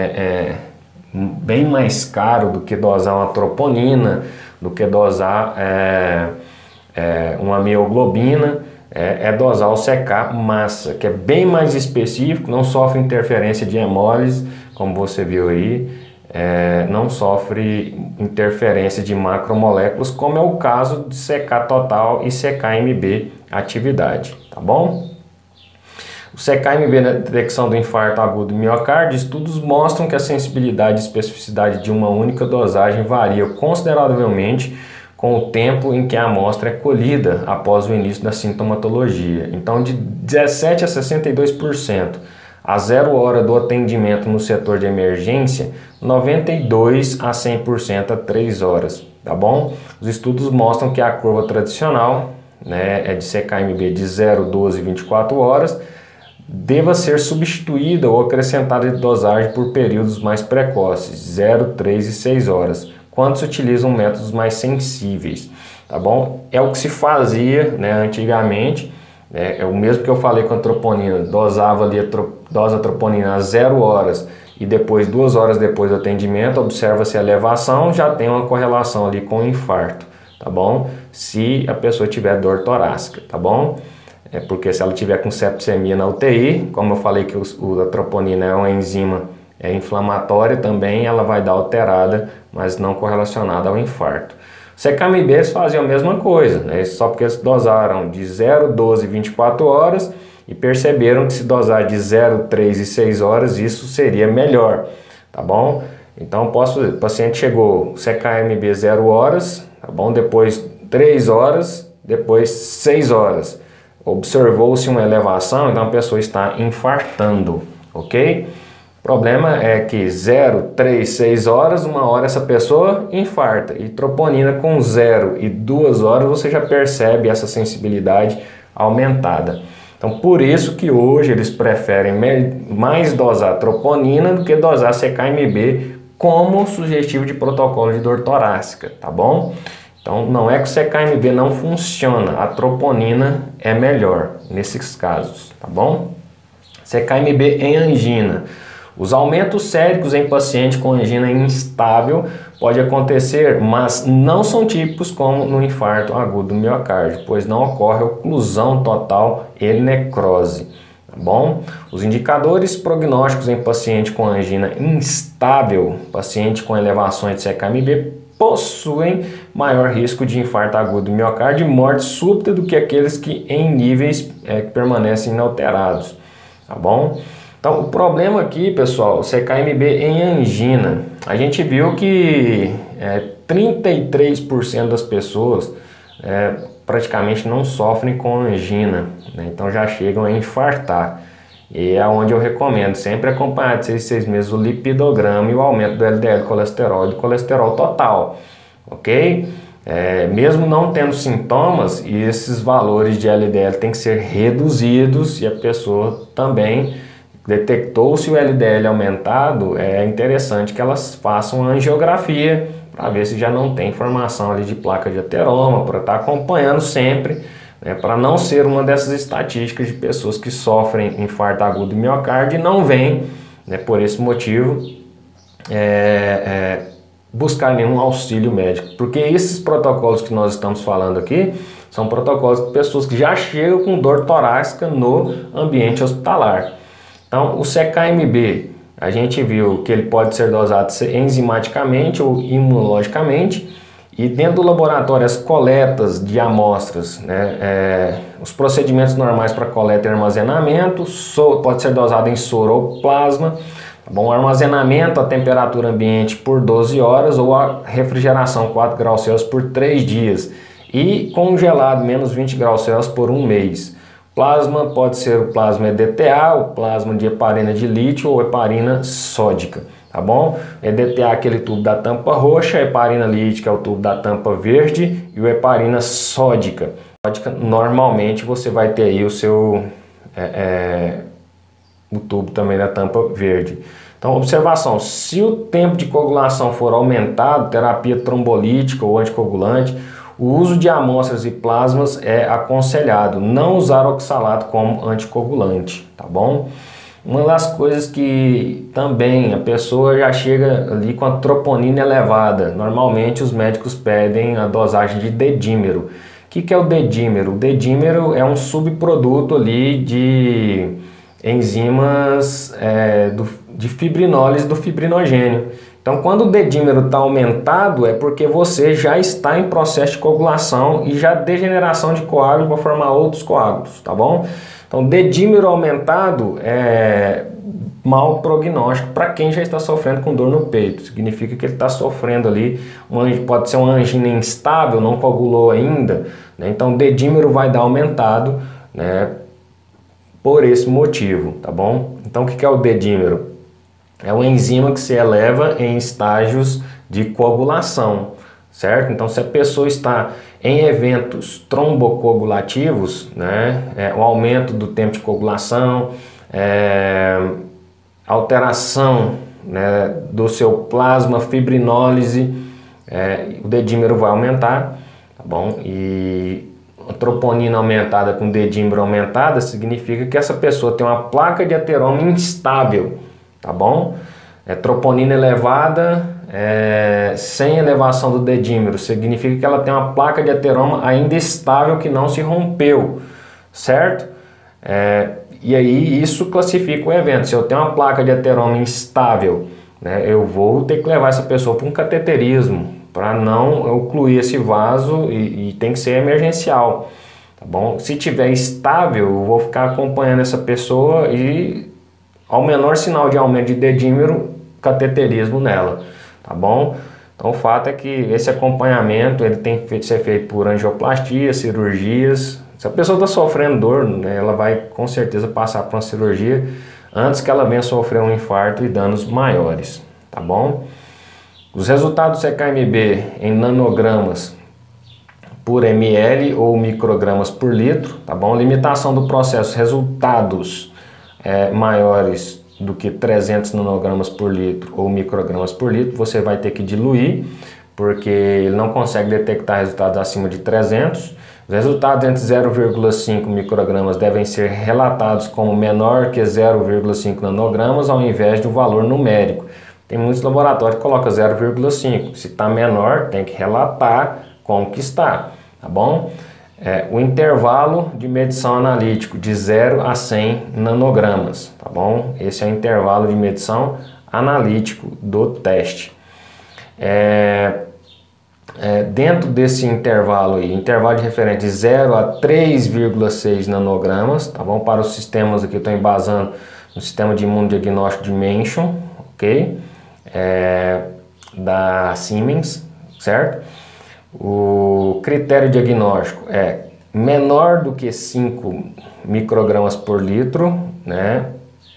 bem mais caro do que dosar uma troponina, do que dosar uma mioglobina, dosar o CK massa, que é bem mais específico, não sofre interferência de hemólise, como você viu aí, não sofre interferência de macromoléculas, como é o caso de CK total e CKMB atividade, tá bom? O CKMB na detecção do infarto agudo do miocárdio, estudos mostram que a sensibilidade e especificidade de uma única dosagem varia consideravelmente com o tempo em que a amostra é colhida após o início da sintomatologia. Então, de 17% a 62%, a 0 hora do atendimento no setor de emergência, 92% a 100% a 3 horas, tá bom? Os estudos mostram que a curva tradicional, é de CKMB de 0, 12 e 24 horas, deva ser substituída ou acrescentada de dosagem por períodos mais precoces, 0, 3 e 6 horas, quando se utilizam métodos mais sensíveis, tá bom? É o que se fazia, antigamente, é o mesmo que eu falei com a troponina, dosa a troponina a 0 horas e depois 2 horas depois do atendimento, observa-se a elevação, já tem uma correlação ali com o infarto, tá bom? Se a pessoa tiver dor torácica, tá bom? Porque se ela tiver com septicemia na UTI, como eu falei que a troponina é uma enzima inflamatória também, ela vai dar alterada, mas não correlacionada ao infarto. CKMB eles faziam a mesma coisa, só porque eles dosaram de 0, 12 e 24 horas e perceberam que se dosar de 0, 3 e 6 horas, isso seria melhor, tá bom? Então, o paciente chegou CKMB 0 horas, tá bom? Depois 3 horas, depois 6 horas. Observou-se uma elevação, então a pessoa está infartando, ok? O problema é que 0, 3, 6 horas, 1 hora essa pessoa infarta. E troponina com 0 e 2 horas você já percebe essa sensibilidade aumentada. Então por isso que hoje eles preferem mais dosar troponina do que dosar CKMB como sugestivo de protocolo de dor torácica, tá bom? Então não é que o CKMB não funciona, a troponina é melhor nesses casos, tá bom? CKMB em angina. Os aumentos séricos em paciente com angina instável pode acontecer, mas não são típicos como no infarto agudo do miocárdio, pois não ocorre oclusão total e necrose, tá bom? Os indicadores prognósticos em paciente com angina instável, paciente com elevações de CKMB, possuem maior risco de infarto agudo do miocárdio e morte súbita do que aqueles que em níveis que permanecem inalterados, tá bom? Então, o problema aqui, pessoal, CKMB em angina, a gente viu que 33% das pessoas praticamente não sofrem com angina, então já chegam a infartar. E é onde eu recomendo sempre acompanhar de 6 meses o lipidograma e o aumento do LDL colesterol e do colesterol total, ok? Mesmo não tendo sintomas, e esses valores de LDL têm que ser reduzidos e a pessoa também detectou-se o LDL aumentado, é interessante que elas façam uma angiografia para ver se já não tem formação ali de placa de ateroma, para estar acompanhando sempre, para não ser uma dessas estatísticas de pessoas que sofrem infarto agudo do miocárdio e não vêm, por esse motivo, buscar nenhum auxílio médico, porque esses protocolos que nós estamos falando aqui São protocolos de pessoas que já chegam com dor torácica no ambiente hospitalar. Então, o CKMB, a gente viu que ele pode ser dosado enzimaticamente ou imunologicamente, e dentro do laboratório as coletas de amostras, né, os procedimentos normais para coleta e armazenamento, pode ser dosado em soro ou plasma, tá bom? Armazenamento a temperatura ambiente por 12 horas ou a refrigeração 4 graus Celsius por 3 dias e congelado menos 20 graus Celsius por 1 mês. Plasma pode ser o plasma EDTA, o plasma de heparina de lítio ou heparina sódica, tá bom? EDTA é aquele tubo da tampa roxa, a heparina lítica é o tubo da tampa verde e o heparina sódica. Normalmente você vai ter aí o seu o tubo também da tampa verde. Então, observação, se o tempo de coagulação for aumentado, terapia trombolítica ou anticoagulante, o uso de amostras e plasmas é aconselhado, não usar oxalato como anticoagulante, tá bom? Uma das coisas que também a pessoa já chega ali com a troponina elevada, normalmente os médicos pedem a dosagem de dedímero. O que é o dedímero? O dedímero é um subproduto ali de enzimas de fibrinólise do fibrinogênio. Então, quando o dedímero está aumentado, é porque você já está em processo de coagulação e já degeneração de coágulos para formar outros coágulos, tá bom? Então, dedímero aumentado é mau prognóstico para quem já está sofrendo com dor no peito. Significa que ele está sofrendo ali, pode ser uma angina instável, não coagulou ainda, né? Então, o dedímero vai dar aumentado, né, por esse motivo, tá bom? Então, o que é o dedímero? É uma enzima que se eleva em estágios de coagulação, certo? Então, se a pessoa está em eventos trombocoagulativos, né, o aumento do tempo de coagulação, alteração, né, do seu plasma, fibrinólise, o dedímero vai aumentar, tá bom? E a troponina aumentada com dedímero aumentada significa que essa pessoa tem uma placa de ateroma instável, tá bom? Troponina elevada, sem elevação do dedímero, significa que ela tem uma placa de ateroma ainda estável que não se rompeu, certo? E aí isso classifica o evento. Se eu tenho uma placa de ateroma instável, né, eu vou ter que levar essa pessoa para um cateterismo, para não ocluir esse vaso e tem que ser emergencial, tá bom? Se tiver estável, eu vou ficar acompanhando essa pessoa e ao menor sinal de aumento de dedímero, cateterismo nela, tá bom? Então o fato é que esse acompanhamento ele tem que ser feito por angioplastia, cirurgias. Se a pessoa está sofrendo dor, né, ela vai com certeza passar por uma cirurgia antes que ela venha sofrer um infarto e danos maiores, tá bom? Os resultados do CKMB em nanogramas por ml ou microgramas por litro, tá bom? Limitação do processo, resultados maiores do que 300 nanogramas por litro ou microgramas por litro, você vai ter que diluir, porque ele não consegue detectar resultados acima de 300. Os resultados entre 0,5 microgramas devem ser relatados como menor que 0,5 nanogramas ao invés do valor numérico. Tem muitos laboratórios que colocam 0,5. Se está menor, tem que relatar como que está, tá bom? O intervalo de medição analítico de 0 a 100 nanogramas, tá bom? Esse é o intervalo de medição analítico do teste. Dentro desse intervalo aí, intervalo de referência de 0 a 3,6 nanogramas, tá bom? Para os sistemas aqui, eu estou embasando no sistema de imunodiagnóstico de Mention, ok? Da Siemens, certo? O critério diagnóstico é menor do que 5 microgramas por litro, né?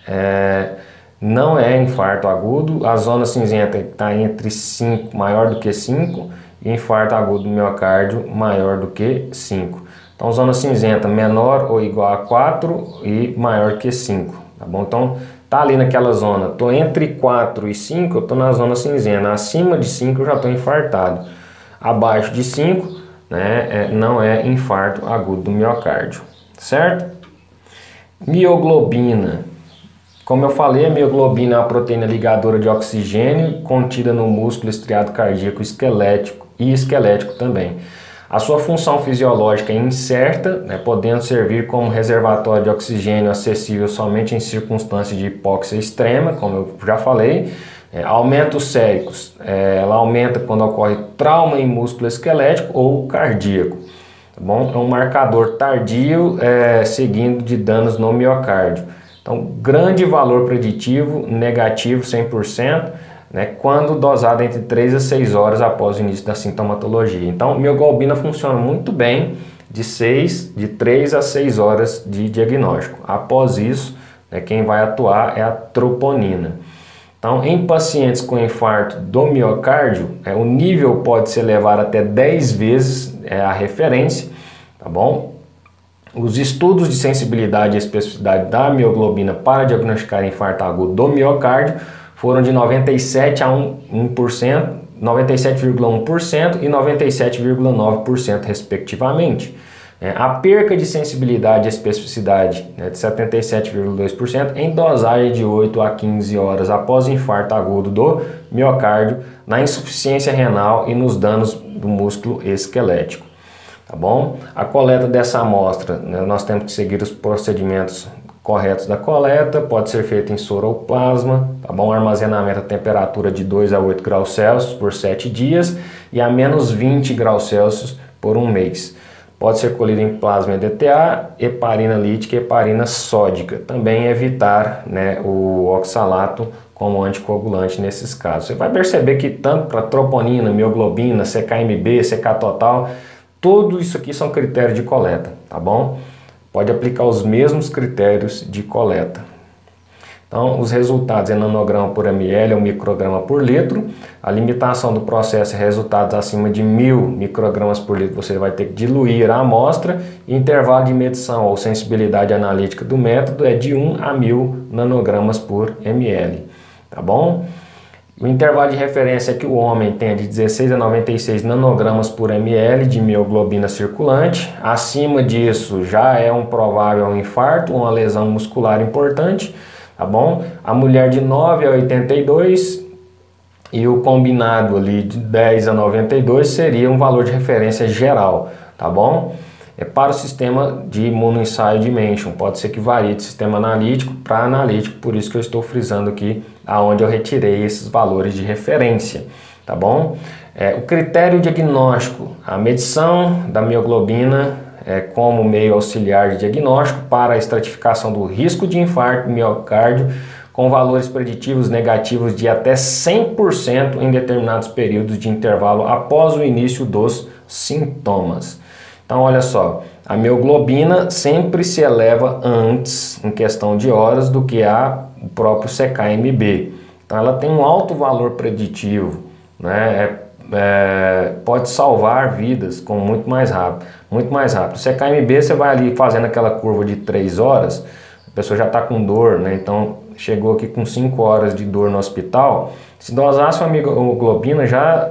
Não é infarto agudo. A zona cinzenta está entre 5, maior do que 5, e infarto agudo do miocárdio maior do que 5. Então, zona cinzenta menor ou igual a 4 e maior que 5, tá bom? Então, tá ali naquela zona, tô entre 4 e 5, eu tô na zona cinzenta. Acima de 5 eu já tô infartado. Abaixo de 5, né, não é infarto agudo do miocárdio, certo? Mioglobina. Como eu falei, a mioglobina é uma proteína ligadora de oxigênio contida no músculo estriado cardíaco esquelético e esquelético também. A sua função fisiológica é incerta, né, podendo servir como reservatório de oxigênio acessível somente em circunstâncias de hipóxia extrema, como eu já falei. Aumenta os séricos, ela aumenta quando ocorre trauma em músculo esquelético ou cardíaco. Tá bom? É um marcador tardio, seguindo de danos no miocárdio. Então, grande valor preditivo, negativo 100%, né, quando dosado entre 3 a 6 horas após o início da sintomatologia. Então, mioglobina funciona muito bem de 3 a 6 horas de diagnóstico. Após isso, né, quem vai atuar é a troponina. Então, em pacientes com infarto do miocárdio, o nível pode se elevar até 10 vezes a referência, tá bom? Os estudos de sensibilidade e especificidade da mioglobina para diagnosticar infarto agudo do miocárdio foram de 97 a 1%, 97,1% e 97,9% respectivamente. A perca de sensibilidade e especificidade, né, de 77,2% em dosagem de 8 a 15 horas após o infarto agudo do miocárdio, na insuficiência renal e nos danos do músculo esquelético. Tá bom? A coleta dessa amostra, né, nós temos que seguir os procedimentos corretos da coleta, pode ser feito em soro ou plasma, tá bom? Armazenamento a temperatura de 2 a 8 graus Celsius por 7 dias e a menos 20 graus Celsius por um mês. Pode ser colhido em plasma EDTA, heparina lítica e heparina sódica. Também evitar, né, o oxalato como anticoagulante nesses casos. Você vai perceber que tanto para troponina, mioglobina, CK-MB, CK total, tudo isso aqui são critérios de coleta, tá bom? Pode aplicar os mesmos critérios de coleta. Então, os resultados é nanograma por ml ou micrograma por litro. A limitação do processo é resultados acima de 1000 microgramas por litro. Você vai ter que diluir a amostra. Intervalo de medição ou sensibilidade analítica do método é de 1 a 1000 nanogramas por ml. Tá bom? O intervalo de referência é que o homem tenha de 16 a 96 nanogramas por ml de mioglobina circulante. Acima disso já é um provável infarto ou uma lesão muscular importante. Tá bom? A mulher de 9 a 82 e o combinado ali de 10 a 92 seria um valor de referência geral, tá bom? Para o sistema de imunoensaio Dimension, pode ser que varie de sistema analítico para analítico, por isso que eu estou frisando aqui aonde eu retirei esses valores de referência, tá bom? O critério diagnóstico, a medição da mioglobina como meio auxiliar de diagnóstico para a estratificação do risco de infarto do miocárdio com valores preditivos negativos de até 100% em determinados períodos de intervalo após o início dos sintomas. Então, olha só, a mioglobina sempre se eleva antes, em questão de horas, do que o próprio CK-MB. Então, ela tem um alto valor preditivo, né? Pode salvar vidas com muito mais rápido. O CK-MB, você vai ali fazendo aquela curva de 3 horas, a pessoa já está com dor, né? Então chegou aqui com 5 horas de dor no hospital. Se dosasse uma mioglobina, já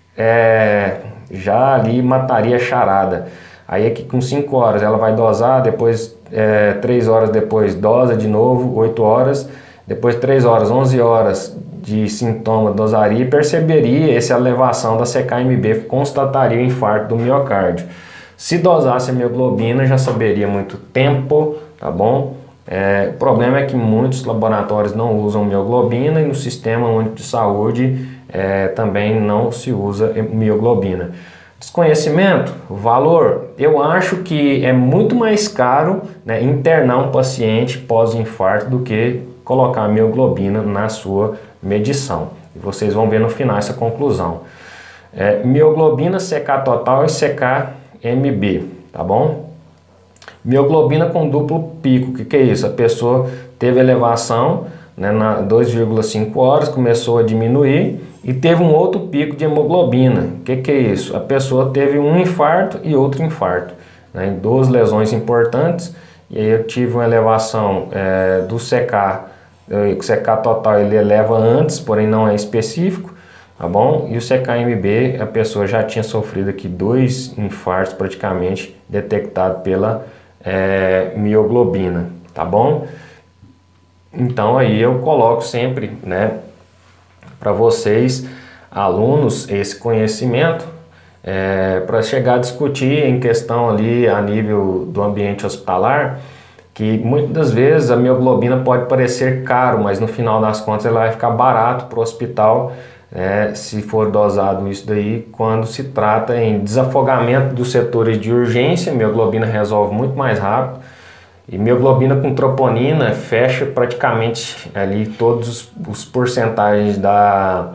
ali mataria a charada. Aí aqui com 5 horas ela vai dosar, depois 3 horas depois dosa de novo, 8 horas, depois 3 horas, 11 horas de sintoma, dosaria e perceberia essa elevação da CK-MB, constataria o infarto do miocárdio. Se dosasse a mioglobina, já saberia muito tempo, tá bom? O problema é que muitos laboratórios não usam mioglobina e no Sistema Único de Saúde também não se usa mioglobina. Desconhecimento, valor, eu acho que é muito mais caro, né, internar um paciente pós-infarto do que colocar a mioglobina na sua medição. E vocês vão ver no final essa conclusão. Mioglobina, CK total e CK-MB, tá bom? Mioglobina com duplo pico, o que é isso? A pessoa teve elevação, né, na 2,5 horas, começou a diminuir e teve um outro pico de hemoglobina. O que é isso? A pessoa teve um infarto e outro infarto, né, duas lesões importantes, e aí eu tive uma elevação do CK. O CK total ele eleva antes, porém não é específico, tá bom? E o CK-MB, a pessoa já tinha sofrido aqui 2 infartos praticamente detectados pela mioglobina, tá bom? Então aí eu coloco sempre, né, para vocês, alunos, esse conhecimento, para chegar a discutir em questão ali a nível do ambiente hospitalar, que muitas das vezes a mioglobina pode parecer caro, mas no final das contas ela vai ficar barato para o hospital, se for dosado isso daí, quando se trata em desafogamento dos setores de urgência. Mioglobina resolve muito mais rápido, e mioglobina com troponina fecha praticamente ali todos os porcentagens da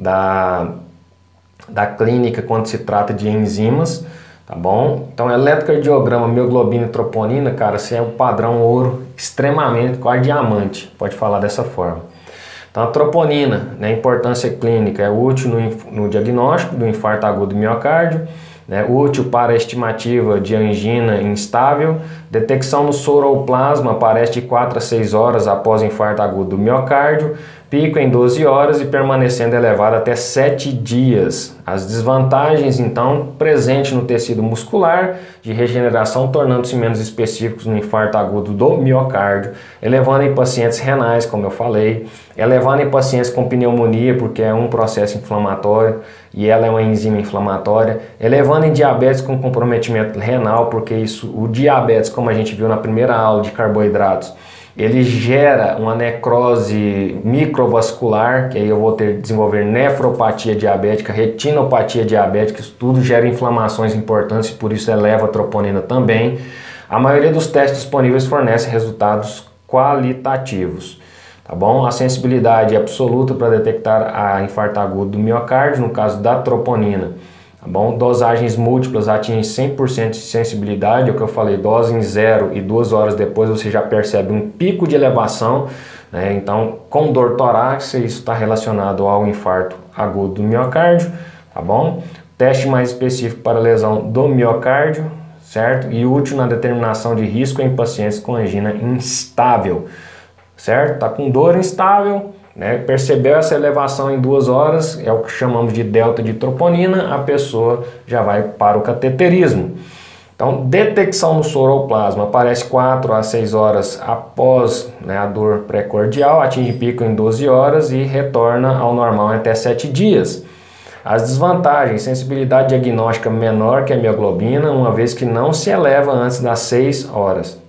clínica quando se trata de enzimas, tá bom? Então, eletrocardiograma, mioglobina e troponina, cara, se é um padrão ouro, extremamente, quase diamante, pode falar dessa forma. Então, a troponina, né, importância clínica, é útil no diagnóstico do infarto agudo do miocárdio, né, útil para a estimativa de angina instável, detecção no soro ou plasma aparece de 4 a 6 horas após o infarto agudo do miocárdio, pico em 12 horas e permanecendo elevado até 7 dias. As desvantagens, então, presente no tecido muscular de regeneração, tornando-se menos específicos no infarto agudo do miocárdio, elevando em pacientes renais, como eu falei, elevando em pacientes com pneumonia, porque é um processo inflamatório e ela é uma enzima inflamatória, elevando em diabetes com comprometimento renal, porque o diabetes, como a gente viu na primeira aula de carboidratos, ele gera uma necrose microvascular, que aí eu vou ter que desenvolver nefropatia diabética, retinopatia diabética, isso tudo gera inflamações importantes e por isso eleva a troponina também. A maioria dos testes disponíveis fornece resultados qualitativos, tá bom? A sensibilidade absoluta para detectar a infarto agudo do miocárdio, no caso da troponina, tá bom? Dosagens múltiplas atingem 100% de sensibilidade, é o que eu falei, dose em 0 e 2 horas depois você já percebe um pico de elevação, né? Então, com dor torácica, isso está relacionado ao infarto agudo do miocárdio, tá bom? Teste mais específico para lesão do miocárdio, certo? E útil na determinação de risco em pacientes com angina instável, certo? Tá com dor instável, né? Percebeu essa elevação em 2 horas, é o que chamamos de delta de troponina, a pessoa já vai para o cateterismo. Então, detecção no soro ou plasma aparece 4 a 6 horas após, né, a dor pré-cordial, atinge pico em 12 horas e retorna ao normal em até 7 dias. As desvantagens: sensibilidade diagnóstica menor que a mioglobina, uma vez que não se eleva antes das 6 horas.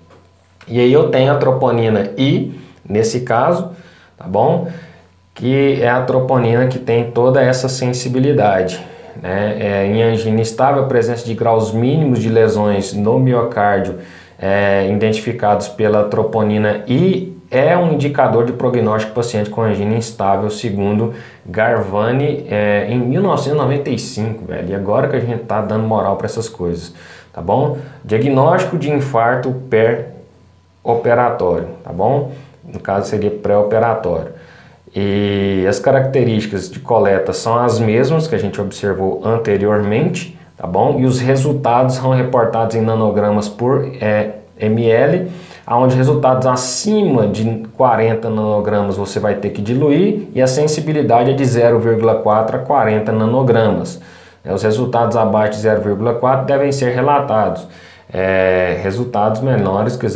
E aí eu tenho a troponina I, nesse caso, tá bom? Que é a troponina que tem toda essa sensibilidade, né? Em angina instável, a presença de graus mínimos de lesões no miocárdio identificados pela troponina I é um indicador de prognóstico paciente com angina instável, segundo Garvani, em 1995, velho. E agora que a gente tá dando moral para essas coisas, tá bom? Diagnóstico de infarto operatório, tá bom? No caso seria pré-operatório. E as características de coleta são as mesmas que a gente observou anteriormente, tá bom? E os resultados são reportados em nanogramas por ml, onde resultados acima de 40 nanogramas você vai ter que diluir e a sensibilidade é de 0,4 a 40 nanogramas. Os resultados abaixo de 0,4 devem ser relatados. Resultados menores que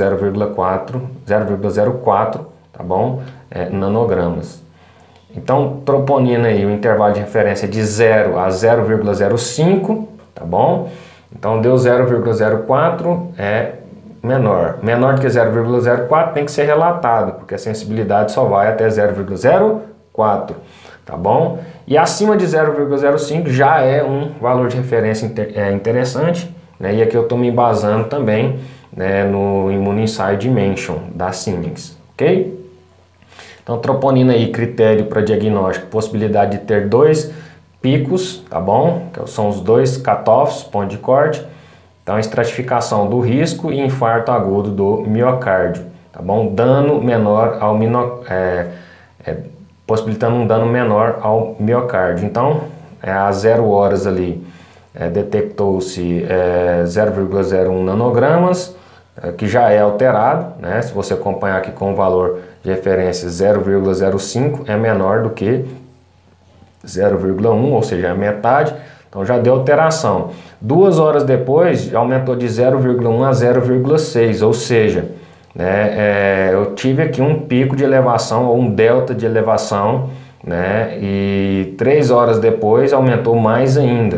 0,04, tá bom? Nanogramas. Então, troponina aí, o intervalo de referência é de 0 a 0,05, tá bom? Então, deu 0,04, menor. Menor do que 0,04 tem que ser relatado, porque a sensibilidade só vai até 0,04, tá bom? E acima de 0,05 já é um valor de referência interessante, né? E aqui eu estou me embasando também, né, no ImmunoInsight Dimension da Siemens, ok? Então, troponina aí, critério para diagnóstico, possibilidade de ter 2 picos, tá bom? Que são os 2 cutoffs, ponto de corte. Então, estratificação do risco e infarto agudo do miocárdio, tá bom? Dano menor ao possibilitando um dano menor ao miocárdio. Então, a 0 horas ali, detectou-se 0,01 nanogramas, que já é alterado, né? Se você acompanhar aqui com o valor de referência 0,05 é menor do que 0,1, ou seja, a metade, então já deu alteração. 2 horas depois aumentou de 0,1 a 0,6, ou seja, né, eu tive aqui um pico de elevação ou um delta de elevação, né, e 3 horas depois aumentou mais ainda.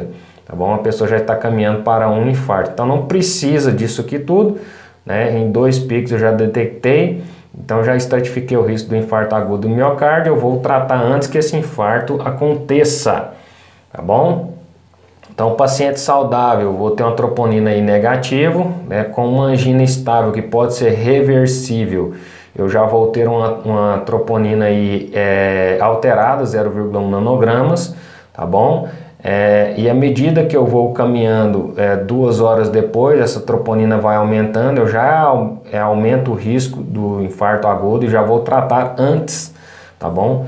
tá bom? A pessoa já está caminhando para um infarto. Então não precisa disso aqui tudo, né? Em 2 picos eu já detectei, então já estratifiquei o risco do infarto agudo do miocárdio. Eu vou tratar antes que esse infarto aconteça, tá bom? Então, o paciente saudável, vou ter uma troponina aí negativo, né, com uma angina estável que pode ser reversível. Eu já vou ter uma troponina aí alterada, 0,1 nanogramas, tá bom? E à medida que eu vou caminhando 2 horas depois, essa troponina vai aumentando, eu já aumento o risco do infarto agudo e já vou tratar antes, tá bom?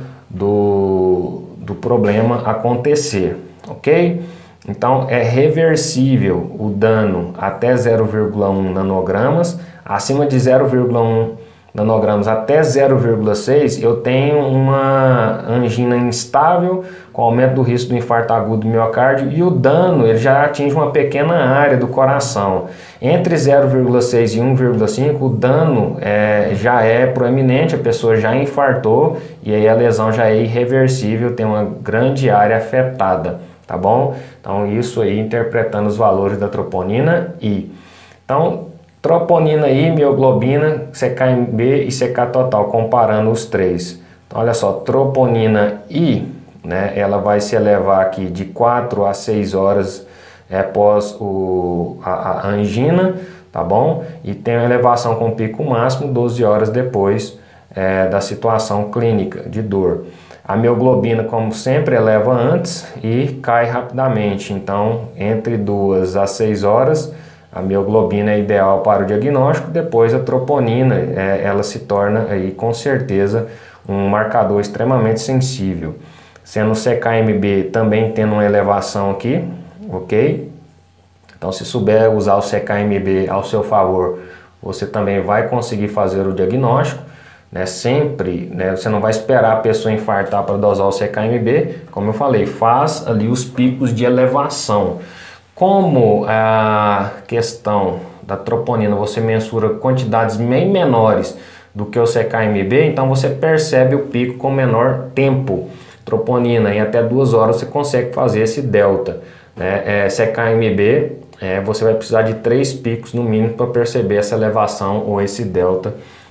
Do problema acontecer, ok? Então é reversível o dano até 0,1 nanogramas, acima de 0,1 nanogramas até 0,6 eu tenho uma angina instável com aumento do risco do infarto agudo do miocárdio, e o dano ele já atinge uma pequena área do coração. Entre 0,6 e 1,5 o dano já é proeminente, a pessoa já infartou e aí a lesão já é irreversível, tem uma grande área afetada. Tá bom? Então isso aí interpretando os valores da troponina I. Então, troponina I, mioglobina, CK-MB e CK total, comparando os três. Então, olha só, troponina I, né, ela vai se elevar aqui de 4 a 6 horas após a angina, tá bom? E tem uma elevação com pico máximo 12 horas depois da situação clínica de dor. A mioglobina, como sempre, eleva antes e cai rapidamente. Então, entre 2 a 6 horas, a mioglobina é ideal para o diagnóstico. Depois, a troponina, ela se torna aí, com certeza, um marcador extremamente sensível. Sendo o CK-MB também tendo uma elevação aqui, ok? Então, se souber usar o CK-MB ao seu favor, você também vai conseguir fazer o diagnóstico. Sempre, você não vai esperar a pessoa infartar para dosar o CK-MB, como eu falei, faz ali os picos de elevação. Como a questão da troponina você mensura quantidades bem menores do que o CK-MB, então você percebe o pico com menor tempo. Troponina, em até 2 horas você consegue fazer esse delta. CK-MB, você vai precisar de 3 picos no mínimo para perceber essa elevação ou esse delta,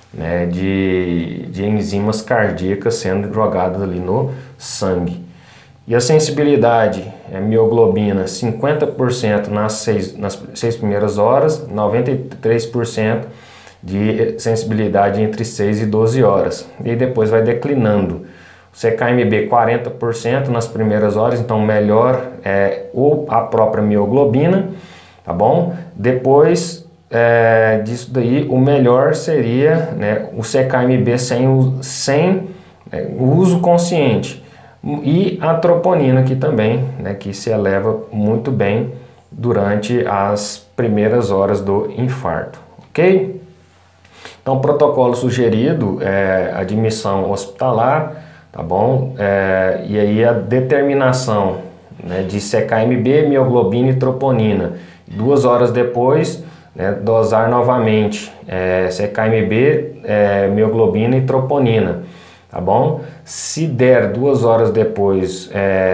de enzimas cardíacas sendo jogadas ali no sangue. E a sensibilidade mioglobina 50% nas 6 primeiras horas, 93% de sensibilidade entre 6 e 12 horas. E depois vai declinando. O CK-MB 40% nas primeiras horas, então melhor ou a própria mioglobina, tá bom? Depois disso daí, o melhor seria o CK-MB sem o uso consciente, e a troponina aqui também, que se eleva muito bem durante as primeiras horas do infarto, ok? Então, o protocolo sugerido é admissão hospitalar, tá bom? E aí a determinação de CK-MB, mioglobina e troponina. 2 horas depois, dosar novamente CK-MB, mioglobina e troponina, tá bom? Se der 2 horas depois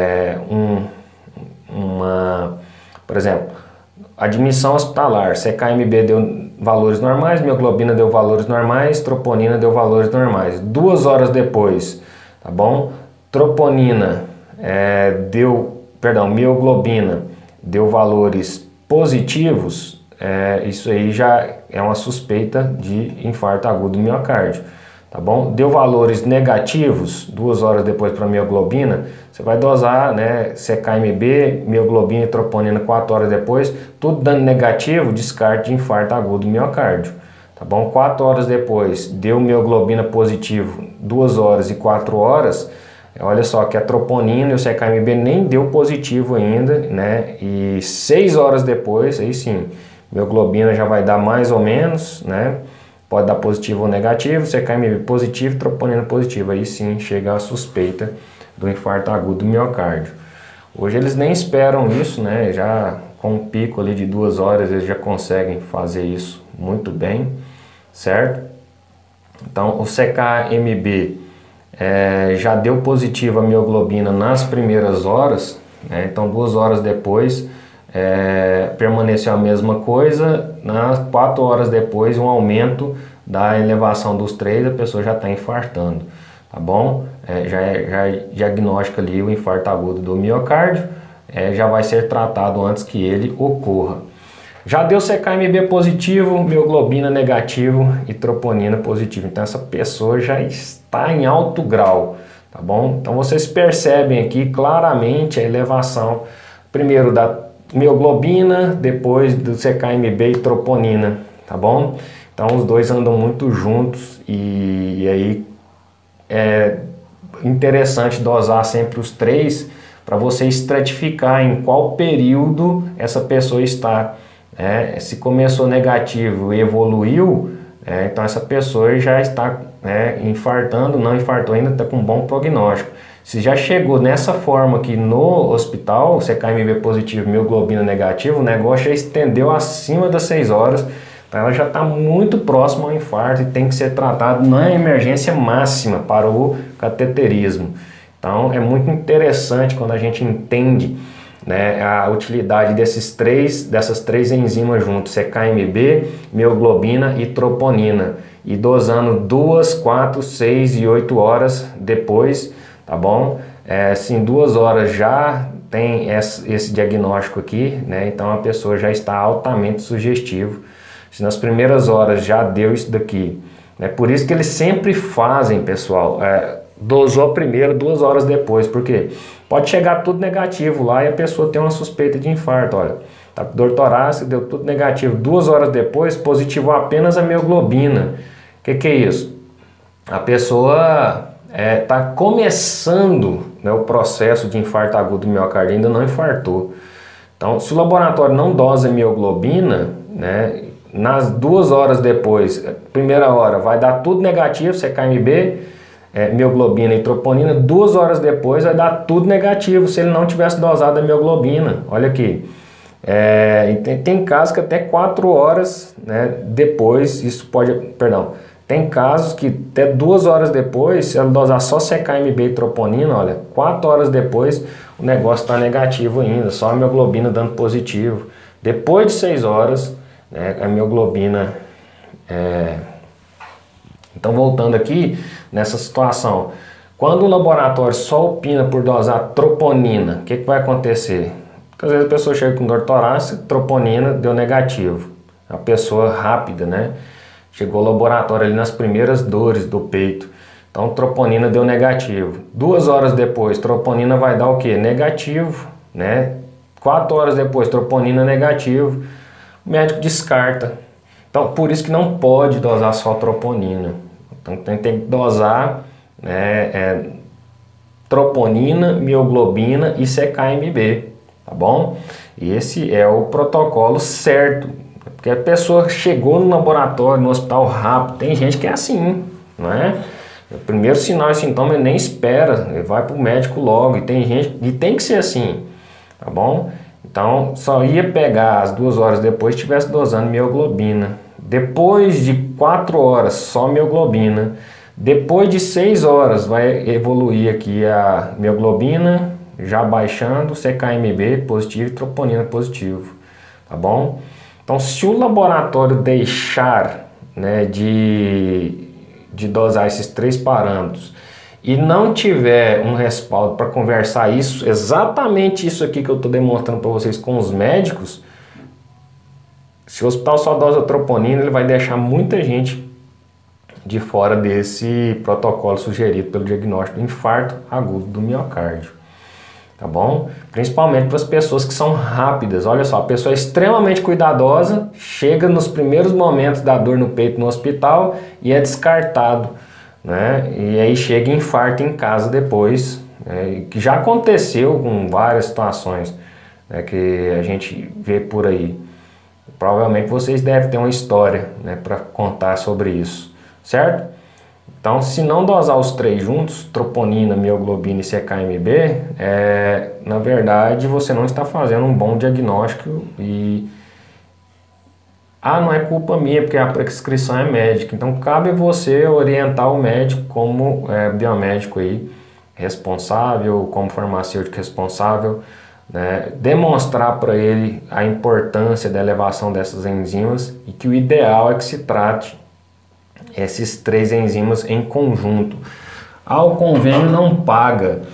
por exemplo, admissão hospitalar, CK-MB deu valores normais, mioglobina deu valores normais, troponina deu valores normais. 2 horas depois, tá bom? Troponina mioglobina deu valores positivos. Isso aí já é uma suspeita de infarto agudo do miocárdio, tá bom? Deu valores negativos 2 horas depois para mioglobina, você vai dosar CK-MB, mioglobina e troponina 4 horas depois, tudo dando negativo, descarte de infarto agudo do miocárdio, tá bom? 4 horas depois, deu mioglobina positivo 2 horas e 4 horas, olha só que a troponina e o CK-MB nem deu positivo ainda, e 6 horas depois, aí sim, mioglobina já vai dar mais ou menos, pode dar positivo ou negativo, CK-MB positivo, troponina positiva, aí sim chega a suspeita do infarto agudo do miocárdio. Hoje eles nem esperam isso, já com um pico ali de 2 horas eles já conseguem fazer isso muito bem, certo? Então o CK-MB já deu positivo a mioglobina nas primeiras horas, então 2 horas depois permaneceu a mesma coisa, nas 4 horas depois um aumento da elevação dos 3, a pessoa já está infartando, tá bom? Já diagnostica ali o infarto agudo do miocárdio, já vai ser tratado antes que ele ocorra. Já deu CKMB positivo, mioglobina negativo e troponina positivo, então essa pessoa já está em alto grau, tá bom? Então vocês percebem aqui claramente a elevação, primeiro da mioglobina, depois do CKMB e troponina, tá bom? Então os dois andam muito juntos e aí é interessante dosar sempre os 3 para você estratificar em qual período essa pessoa está. Se começou negativo e evoluiu, então essa pessoa já está infartando, não infartou ainda, está com um bom prognóstico. Se já chegou nessa forma aqui no hospital, CKMB positivo, mioglobina negativo, o negócio já estendeu acima das 6 horas, então ela já está muito próxima ao infarto e tem que ser tratado na emergência máxima para o cateterismo. Então é muito interessante quando a gente entende, né, a utilidade dessas três enzimas juntos, CKMB, mioglobina e troponina, e dosando 2, 4, 6 e 8 horas depois, tá bom? Se em 2 horas já tem esse diagnóstico aqui, né, então a pessoa já está altamente sugestivo. Se nas primeiras horas já deu isso daqui, né, por isso que eles sempre fazem, pessoal, dosou primeiro, 2 horas depois, porque pode chegar tudo negativo lá e a pessoa tem uma suspeita de infarto, olha, tá com dor torácica, deu tudo negativo, 2 horas depois positivou apenas a mioglobina. O que é isso? A pessoa está começando, né, o processo de infarto agudo do miocárdio, ainda não infartou. Então, se o laboratório não dosa mioglobina, né, nas 2 horas depois, primeira hora, vai dar tudo negativo, CKMB, mioglobina e troponina, 2 horas depois vai dar tudo negativo se ele não tivesse dosado a mioglobina. Olha aqui, tem casos que até 4 horas, né, depois, isso pode, perdão, tem casos que até 2 horas depois, se ela dosar só CKMB e troponina, olha, 4 horas depois o negócio está negativo ainda, só a mioglobina dando positivo. Depois de 6 horas, né, a mioglobina... Então, voltando aqui nessa situação, quando o laboratório só opina por dosar troponina, o que vai acontecer? Porque às vezes a pessoa chega com dor torácica, troponina deu negativo. A pessoa rápida, né? Chegou ao laboratório ali nas primeiras dores do peito. Então, troponina deu negativo. 2 horas depois, troponina vai dar o quê? Negativo, né? 4 horas depois, troponina negativo. O médico descarta. Então, por isso que não pode dosar só troponina. Então, tem que dosar, né, troponina, mioglobina e CKMB, tá bom? E esse é o protocolo certo. Porque a pessoa chegou no laboratório, no hospital rápido, tem gente que é assim, não é? O primeiro sinal e sintoma ele nem espera, ele vai para o médico logo, e tem gente, e tem que ser assim, tá bom? Então, só ia pegar as 2 horas depois se estivesse dosando mioglobina. Depois de 4 horas, só mioglobina. Depois de 6 horas, vai evoluir aqui a mioglobina, já baixando, CKMB positivo e troponina positivo, tá bom? Então, se o laboratório deixar, né, de dosar esses 3 parâmetros e não tiver um respaldo para conversar isso, exatamente isso aqui que eu estou demonstrando para vocês com os médicos, se o hospital só dosa troponina, ele vai deixar muita gente de fora desse protocolo sugerido pelo diagnóstico do infarto agudo do miocárdio, tá bom? Principalmente para as pessoas que são rápidas. Olha só, a pessoa é extremamente cuidadosa, chega nos primeiros momentos da dor no peito no hospital e é descartado, né? E aí chega e infarta em casa depois, né? Que já aconteceu com várias situações, né, que a gente vê por aí. Provavelmente vocês devem ter uma história, né, para contar sobre isso, certo? Então, se não dosar os 3 juntos, troponina, mioglobina e CKMB, na verdade você não está fazendo um bom diagnóstico e... não é culpa minha, porque a prescrição é médica. Então, cabe a você orientar o médico como biomédico aí, responsável, como farmacêutico responsável, né, demonstrar para ele a importância da elevação dessas enzimas e que o ideal é que se trate esses 3 enzimas em conjunto. O convênio não paga,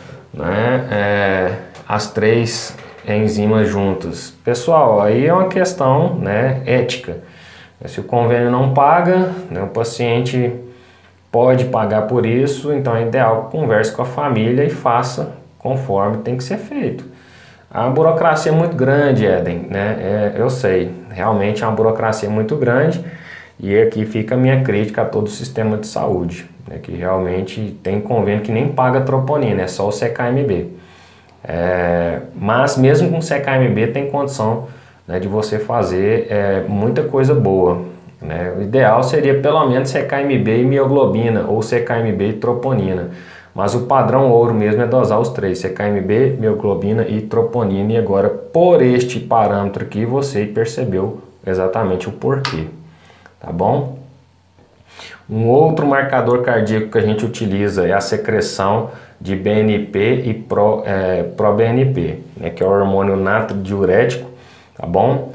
né, as 3 enzimas juntas. Pessoal, aí é uma questão, né, ética. Se o convênio não paga, né, o paciente pode pagar por isso, então é ideal que converse com a família e faça conforme tem que ser feito. A burocracia é muito grande, Éden, né? Eu sei, realmente é uma burocracia muito grande, e aqui fica a minha crítica a todo o sistema de saúde, né, que realmente tem convênio que nem paga troponina, é só o CKMB. Mas mesmo com CKMB tem condição, né, de você fazer muita coisa boa, né? O ideal seria pelo menos CKMB e mioglobina, ou CKMB e troponina. Mas o padrão ouro mesmo é dosar os 3, CKMB, mioglobina e troponina. E agora, por este parâmetro aqui, você percebeu exatamente o porquê. Tá bom? Um outro marcador cardíaco que a gente utiliza é a secreção de BNP e ProBNP, né, que é o hormônio natridiurético, tá bom?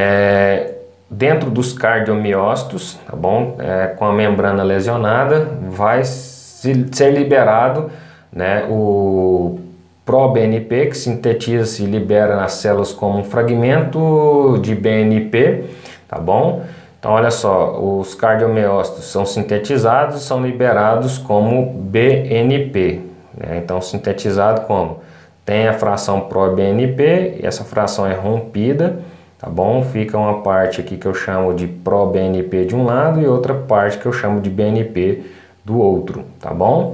Dentro dos cardiomiócitos, tá bom? Com a membrana lesionada, vai ser liberado, né, o ProBNP, que sintetiza e libera nas células como um fragmento de BNP, tá bom? Então, olha só, os cardiomiócitos são sintetizados e são liberados como BNP, né? Então, sintetizado como? Tem a fração ProBNP, e essa fração é rompida, tá bom? Fica uma parte aqui que eu chamo de ProBNP de um lado e outra parte que eu chamo de BNP do outro, tá bom?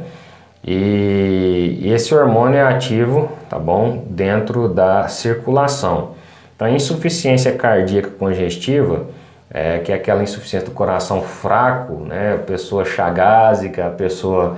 E esse hormônio é ativo, tá bom? Dentro da circulação. Então, a insuficiência cardíaca congestiva, que é aquela insuficiência do coração fraco, né? A pessoa chagásica, a pessoa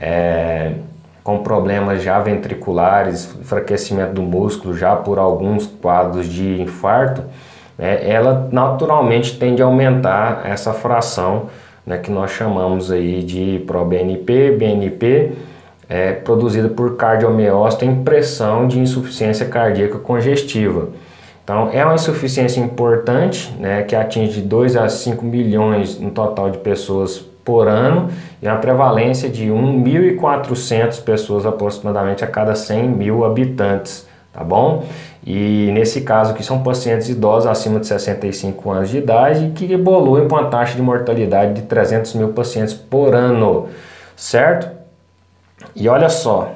com problemas já ventriculares, enfraquecimento do músculo, já por alguns quadros de infarto, ela naturalmente tende a aumentar essa fração, né, que nós chamamos aí de ProBNP, BNP, produzida por cardiomiócito em pressão de insuficiência cardíaca congestiva. Então, é uma insuficiência importante, né, que atinge 2 a 5 milhões no total de pessoas por ano, e a prevalência de 1.400 pessoas aproximadamente a cada 100 mil habitantes, tá bom? E nesse caso aqui são pacientes idosos acima de 65 anos de idade que evoluem com uma taxa de mortalidade de 300 mil pacientes por ano, certo? E olha só,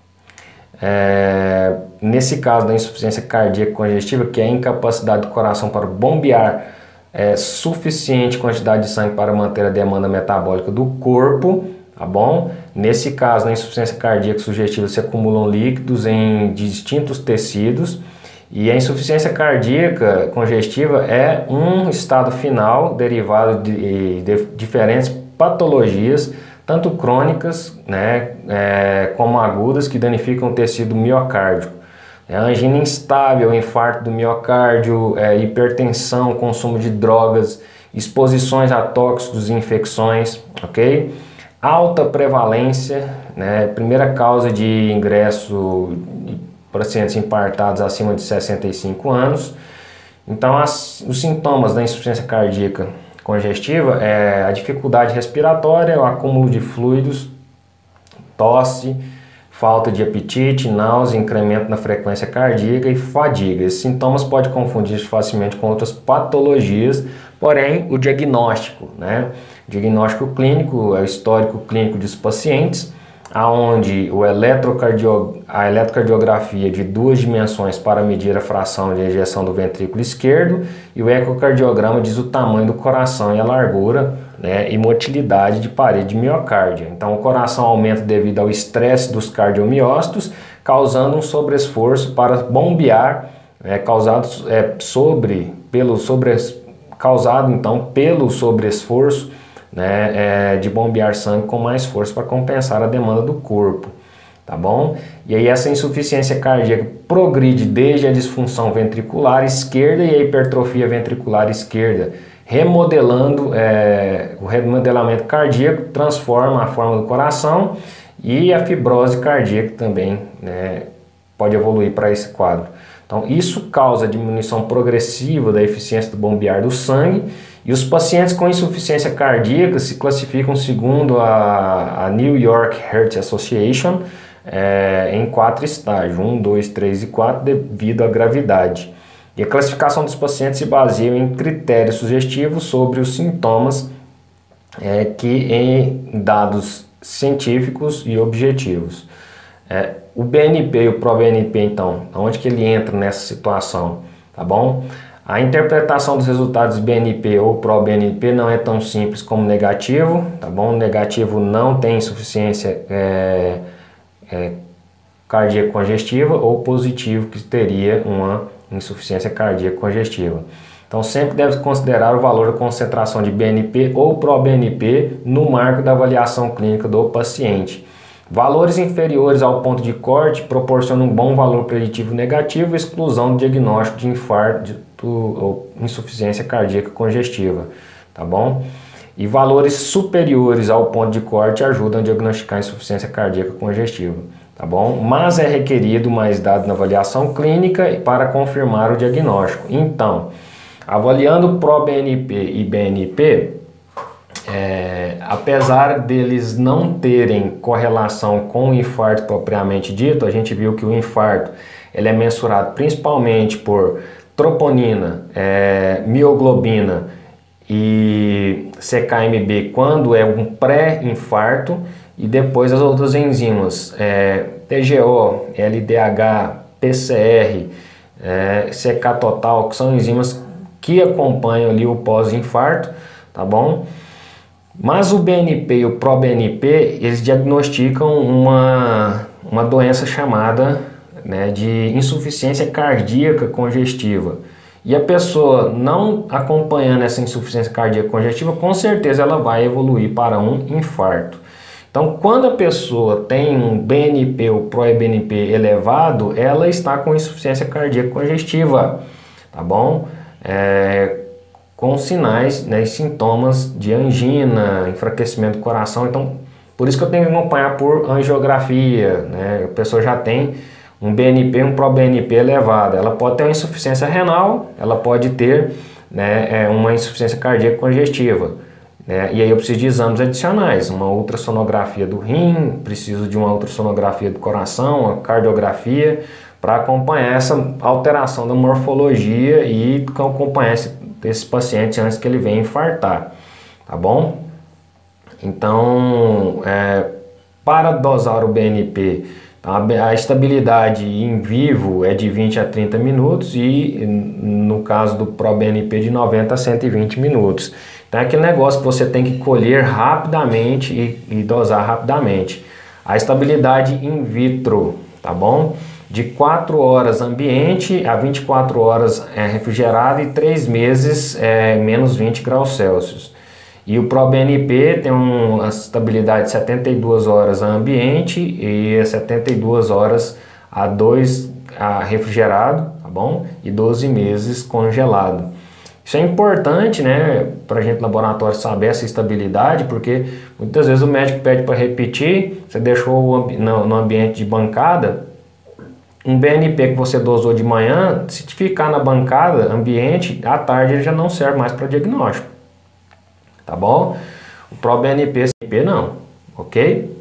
nesse caso da insuficiência cardíaca congestiva, que é a incapacidade do coração para bombear suficiente quantidade de sangue para manter a demanda metabólica do corpo, tá bom? Nesse caso, na insuficiência cardíaca sugestiva, se acumulam líquidos em distintos tecidos, e a insuficiência cardíaca congestiva é um estado final derivado de diferentes patologias, tanto crônicas, né, como agudas, que danificam o tecido miocárdico. Angina instável, infarto do miocárdio, hipertensão, consumo de drogas, exposições a tóxicos e infecções, ok? Alta prevalência, né, primeira causa de ingresso de pacientes infartados acima de 65 anos. Então, os sintomas da insuficiência cardíaca congestiva é a dificuldade respiratória, o acúmulo de fluidos, tosse, falta de apetite, náusea, incremento na frequência cardíaca e fadiga. Esses sintomas podem confundir facilmente com outras patologias, porém o diagnóstico, né? O diagnóstico clínico é o histórico clínico dos pacientes, aonde a eletrocardiografia de 2 dimensões para medir a fração de ejeção do ventrículo esquerdo, e o ecocardiograma diz o tamanho do coração e a largura, né, e motilidade de parede de miocárdia. Então o coração aumenta devido ao estresse dos cardiomiócitos, causando um sobreesforço para bombear, causado então pelo sobreesforço, né, de bombear sangue com mais força para compensar a demanda do corpo, tá bom? E aí essa insuficiência cardíaca progride desde a disfunção ventricular esquerda e a hipertrofia ventricular esquerda, remodelando, o remodelamento cardíaco transforma a forma do coração, e a fibrose cardíaca também, né, pode evoluir para esse quadro. Então, isso causa diminuição progressiva da eficiência do bombear do sangue, e os pacientes com insuficiência cardíaca se classificam segundo a New York Heart Association em 4 estágios, 1, 2, 3 e 4, devido à gravidade. E a classificação dos pacientes se baseia em critérios sugestivos sobre os sintomas em dados científicos e objetivos. O BNP e o ProBNP, então, onde que ele entra nessa situação, tá bom? A interpretação dos resultados BNP ou ProBNP não é tão simples como negativo, tá bom? Negativo não tem insuficiência cardíaca congestiva, ou positivo que teria uma insuficiência cardíaca congestiva. Então sempre deve considerar o valor da concentração de BNP ou ProBNP no marco da avaliação clínica do paciente. Valores inferiores ao ponto de corte proporcionam um bom valor preditivo negativo e exclusão do diagnóstico de infarto ou insuficiência cardíaca congestiva, tá bom? E valores superiores ao ponto de corte ajudam a diagnosticar insuficiência cardíaca congestiva, tá bom? Mas é requerido mais dados na avaliação clínica para confirmar o diagnóstico. Então, avaliando ProBNP e BNP, apesar deles não terem correlação com o infarto propriamente dito, a gente viu que o infarto ele é mensurado principalmente por troponina, mioglobina e CKMB quando é um pré-infarto, e depois as outras enzimas, TGO, LDH, PCR, CK total, que são enzimas que acompanham ali o pós-infarto, tá bom? Mas o BNP e o ProBNP, eles diagnosticam uma doença chamada, de insuficiência cardíaca congestiva. E a pessoa não acompanhando essa insuficiência cardíaca congestiva, com certeza ela vai evoluir para um infarto. Então, quando a pessoa tem um BNP ou ProBNP elevado, ela está com insuficiência cardíaca congestiva, tá bom? Com sinais, e sintomas de angina, enfraquecimento do coração. Então, por isso que eu tenho que acompanhar por angiografia, A pessoa já tem um BNP, um ProBNP elevado. Ela pode ter uma insuficiência renal, ela pode ter uma insuficiência cardíaca congestiva. E aí eu preciso de exames adicionais, uma ultrassonografia do rim, preciso de uma ultrassonografia do coração, uma cardiografia, para acompanhar essa alteração da morfologia e acompanhar esse paciente antes que ele venha infartar, tá bom? Então, para dosar o BNP, a estabilidade em vivo é de 20 a 30 minutos e no caso do ProBNP de 90 a 120 minutos. Então é aquele negócio que você tem que colher rapidamente e dosar rapidamente. A estabilidade in vitro, tá bom? De 4 horas ambiente a 24 horas refrigerado e 3 meses menos 20 graus Celsius. E o ProBNP tem uma estabilidade de 72 horas a ambiente e 72 horas a refrigerado, tá bom? E 12 meses congelado. Isso é importante, para a gente no laboratório saber essa estabilidade, porque muitas vezes o médico pede para repetir, você deixou no ambiente de bancada, um BNP que você dosou de manhã, se ficar na bancada, ambiente, à tarde ele já não serve mais para diagnóstico. Tá bom? O ProBNP não, ok?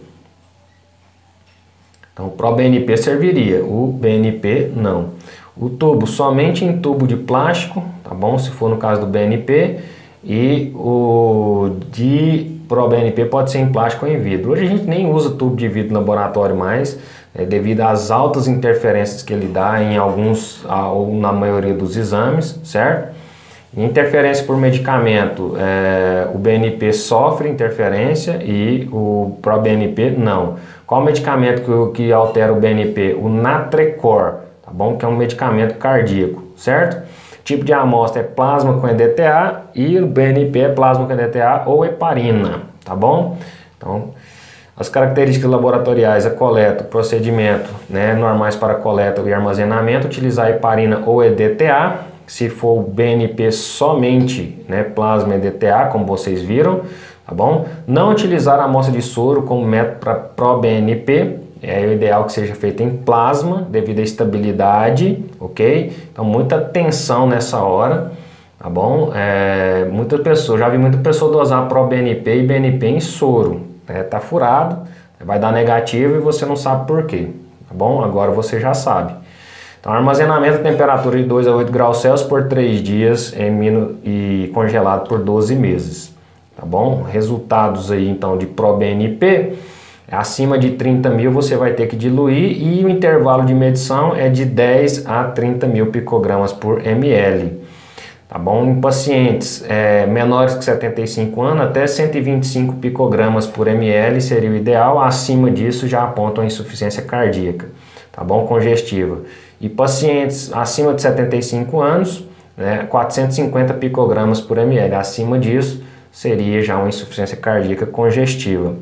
Então o ProBNP serviria, o BNP não. O tubo somente em tubo de plástico, tá bom? Se for no caso do BNP, e o de ProBNP pode ser em plástico ou em vidro. Hoje a gente nem usa tubo de vidro no laboratório mais, devido às altas interferências que ele dá em alguns ou na maioria dos exames, certo? Interferência por medicamento, o BNP sofre interferência e o ProBNP não. Qual medicamento que altera o BNP? O Natrecor, tá bom? Que é um medicamento cardíaco, certo? Tipo de amostra é plasma com EDTA e o BNP é plasma com EDTA ou heparina, tá bom? Então, as características laboratoriais, a coleta, o procedimento, normais para coleta e armazenamento, utilizar heparina ou EDTA. Se for o BNP somente, plasma EDTA, como vocês viram, tá bom? Não utilizar a amostra de soro como método para ProBNP, é o ideal que seja feito em plasma, devido à estabilidade, ok? Então muita atenção nessa hora, tá bom? Muita pessoa, já vi muita pessoa dosar ProBNP e BNP em soro, tá furado, vai dar negativo e você não sabe por quê, tá bom? Agora você já sabe. Então, armazenamento a temperatura de 2 a 8 graus Celsius por 3 dias e congelado por 12 meses, tá bom? Resultados aí então de ProBNP, acima de 30 mil você vai ter que diluir e o intervalo de medição é de 10 a 30 mil picogramas por ml. Tá bom? Em pacientes menores que 75 anos, até 125 picogramas por ml seria o ideal, acima disso já apontam a insuficiência cardíaca, tá bom? Congestiva. E pacientes acima de 75 anos, 450 picogramas por ml, acima disso seria já uma insuficiência cardíaca congestiva.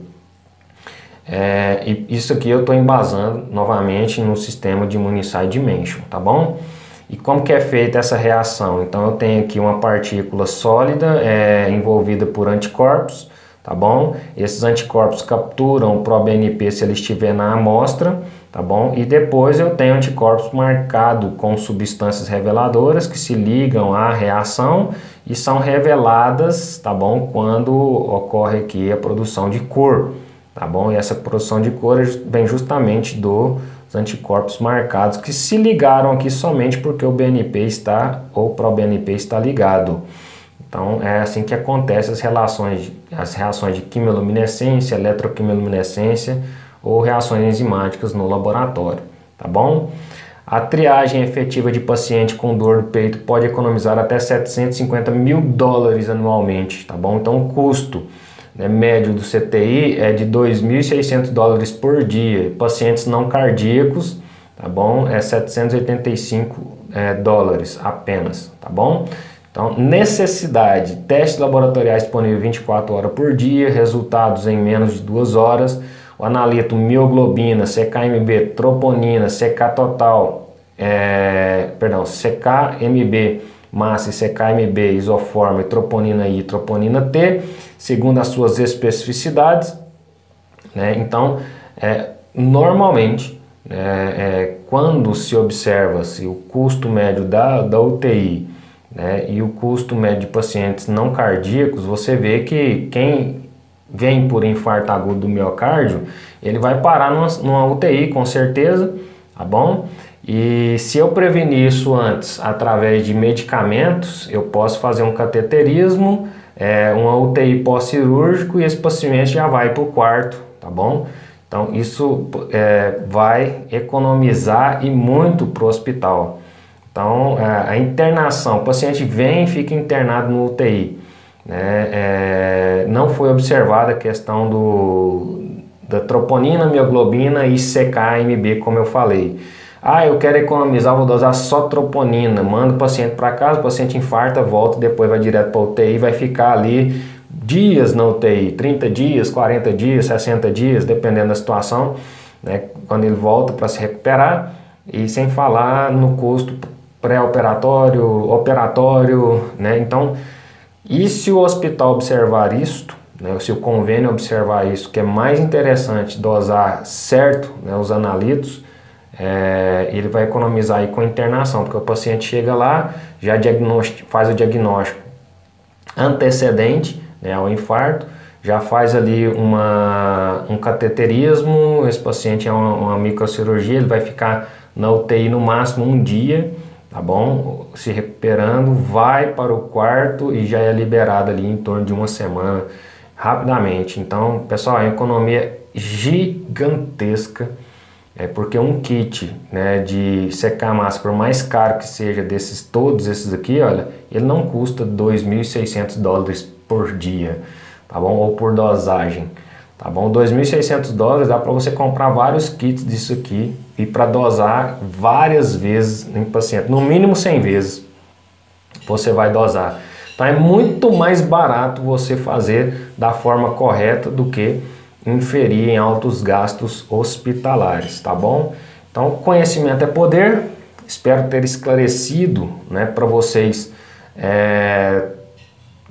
E isso aqui eu estou embasando novamente no sistema de Immunisci Dimension, tá bom? E como que é feita essa reação? Então eu tenho aqui uma partícula sólida envolvida por anticorpos, tá bom? Esses anticorpos capturam o ProBNP se ele estiver na amostra, tá bom? E depois eu tenho anticorpos marcados com substâncias reveladoras que se ligam à reação e são reveladas, tá bom? Quando ocorre aqui a produção de cor, tá bom? E essa produção de cor vem justamente dos anticorpos marcados que se ligaram aqui somente porque o BNP está, ou o ProBNP está ligado. Então é assim que acontecem as reações de quimioluminescência, eletroquimioluminescência ou reações enzimáticas no laboratório, tá bom? A triagem efetiva de paciente com dor no peito pode economizar até 750 mil dólares anualmente, tá bom? Então o custo médio do CTI é de 2.600 dólares por dia. Pacientes não cardíacos, tá bom? 785 dólares apenas, tá bom? Então, necessidade, testes laboratoriais disponíveis 24 horas por dia, resultados em menos de 2 horas, o analito mioglobina, CKMB, troponina, CK total, CKMB, massa e CKMB, isoforme, troponina I, troponina T, segundo as suas especificidades, Então, normalmente, quando se observa-se o custo médio da UTI, e o custo médio de pacientes não cardíacos, você vê que quem vem por infarto agudo do miocárdio, ele vai parar numa UTI com certeza, tá bom? E se eu prevenir isso antes através de medicamentos, eu posso fazer um cateterismo, uma UTI pós-cirúrgico e esse paciente já vai para o quarto, tá bom? Então isso vai economizar e muito para o hospital. Então a internação, o paciente vem e fica internado no UTI, não foi observada a questão da troponina, mioglobina e CKMB, como eu falei. Eu quero economizar, vou dosar só troponina, mando o paciente para casa, o paciente infarta, volta, depois vai direto para a UTI, vai ficar ali dias na UTI, 30 dias, 40 dias, 60 dias, dependendo da situação, quando ele volta para se recuperar, e sem falar no custo pré-operatório, operatório, Então, e se o hospital observar isto, se o convênio observar isso, que é mais interessante dosar certo, os analitos, ele vai economizar aí com a internação, porque o paciente chega lá, já faz o diagnóstico antecedente ao infarto, já faz ali um cateterismo, esse paciente é uma microcirurgia, ele vai ficar na UTI no máximo um dia, tá bom? Se recuperando, vai para o quarto e já é liberado ali em torno de uma semana, rapidamente. Então, pessoal, é uma economia gigantesca, porque um kit de secar massa, por mais caro que seja todos esses aqui, olha, ele não custa 2.600 dólares por dia, tá bom? Ou por dosagem, tá bom? 2.600 dólares dá para você comprar vários kits disso aqui e para dosar várias vezes em paciente, no mínimo 100 vezes você vai dosar. Então é muito mais barato você fazer da forma correta do que inferir em altos gastos hospitalares, tá bom? Então, conhecimento é poder. Espero ter esclarecido, para vocês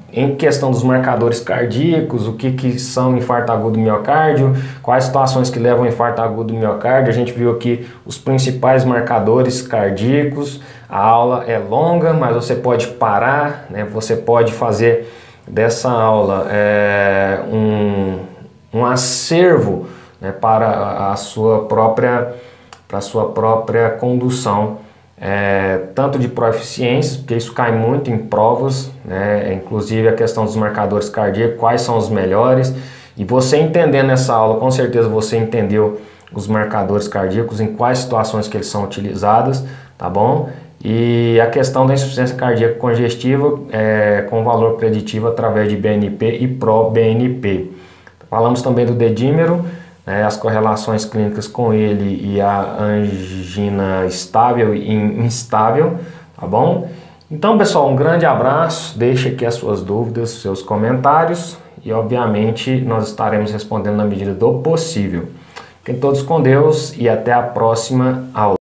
em questão dos marcadores cardíacos, o que são infarto agudo do miocárdio, quais situações que levam ao infarto agudo do miocárdio. A gente viu aqui os principais marcadores cardíacos. A aula é longa, mas você pode parar, né? Você pode fazer dessa aula um acervo, né, para a sua própria condução, tanto de proeficiências, porque isso cai muito em provas, né, inclusive a questão dos marcadores cardíacos, quais são os melhores, e você entendendo essa aula, com certeza você entendeu os marcadores cardíacos, em quais situações que eles são utilizados, tá bom? E a questão da insuficiência cardíaca congestiva com valor preditivo através de BNP e pró-BNP. Falamos também do dedímero, as correlações clínicas com ele e a angina estável e instável, tá bom? Então, pessoal, um grande abraço, deixe aqui as suas dúvidas, seus comentários e, obviamente, nós estaremos respondendo na medida do possível. Fiquem todos com Deus e até a próxima aula.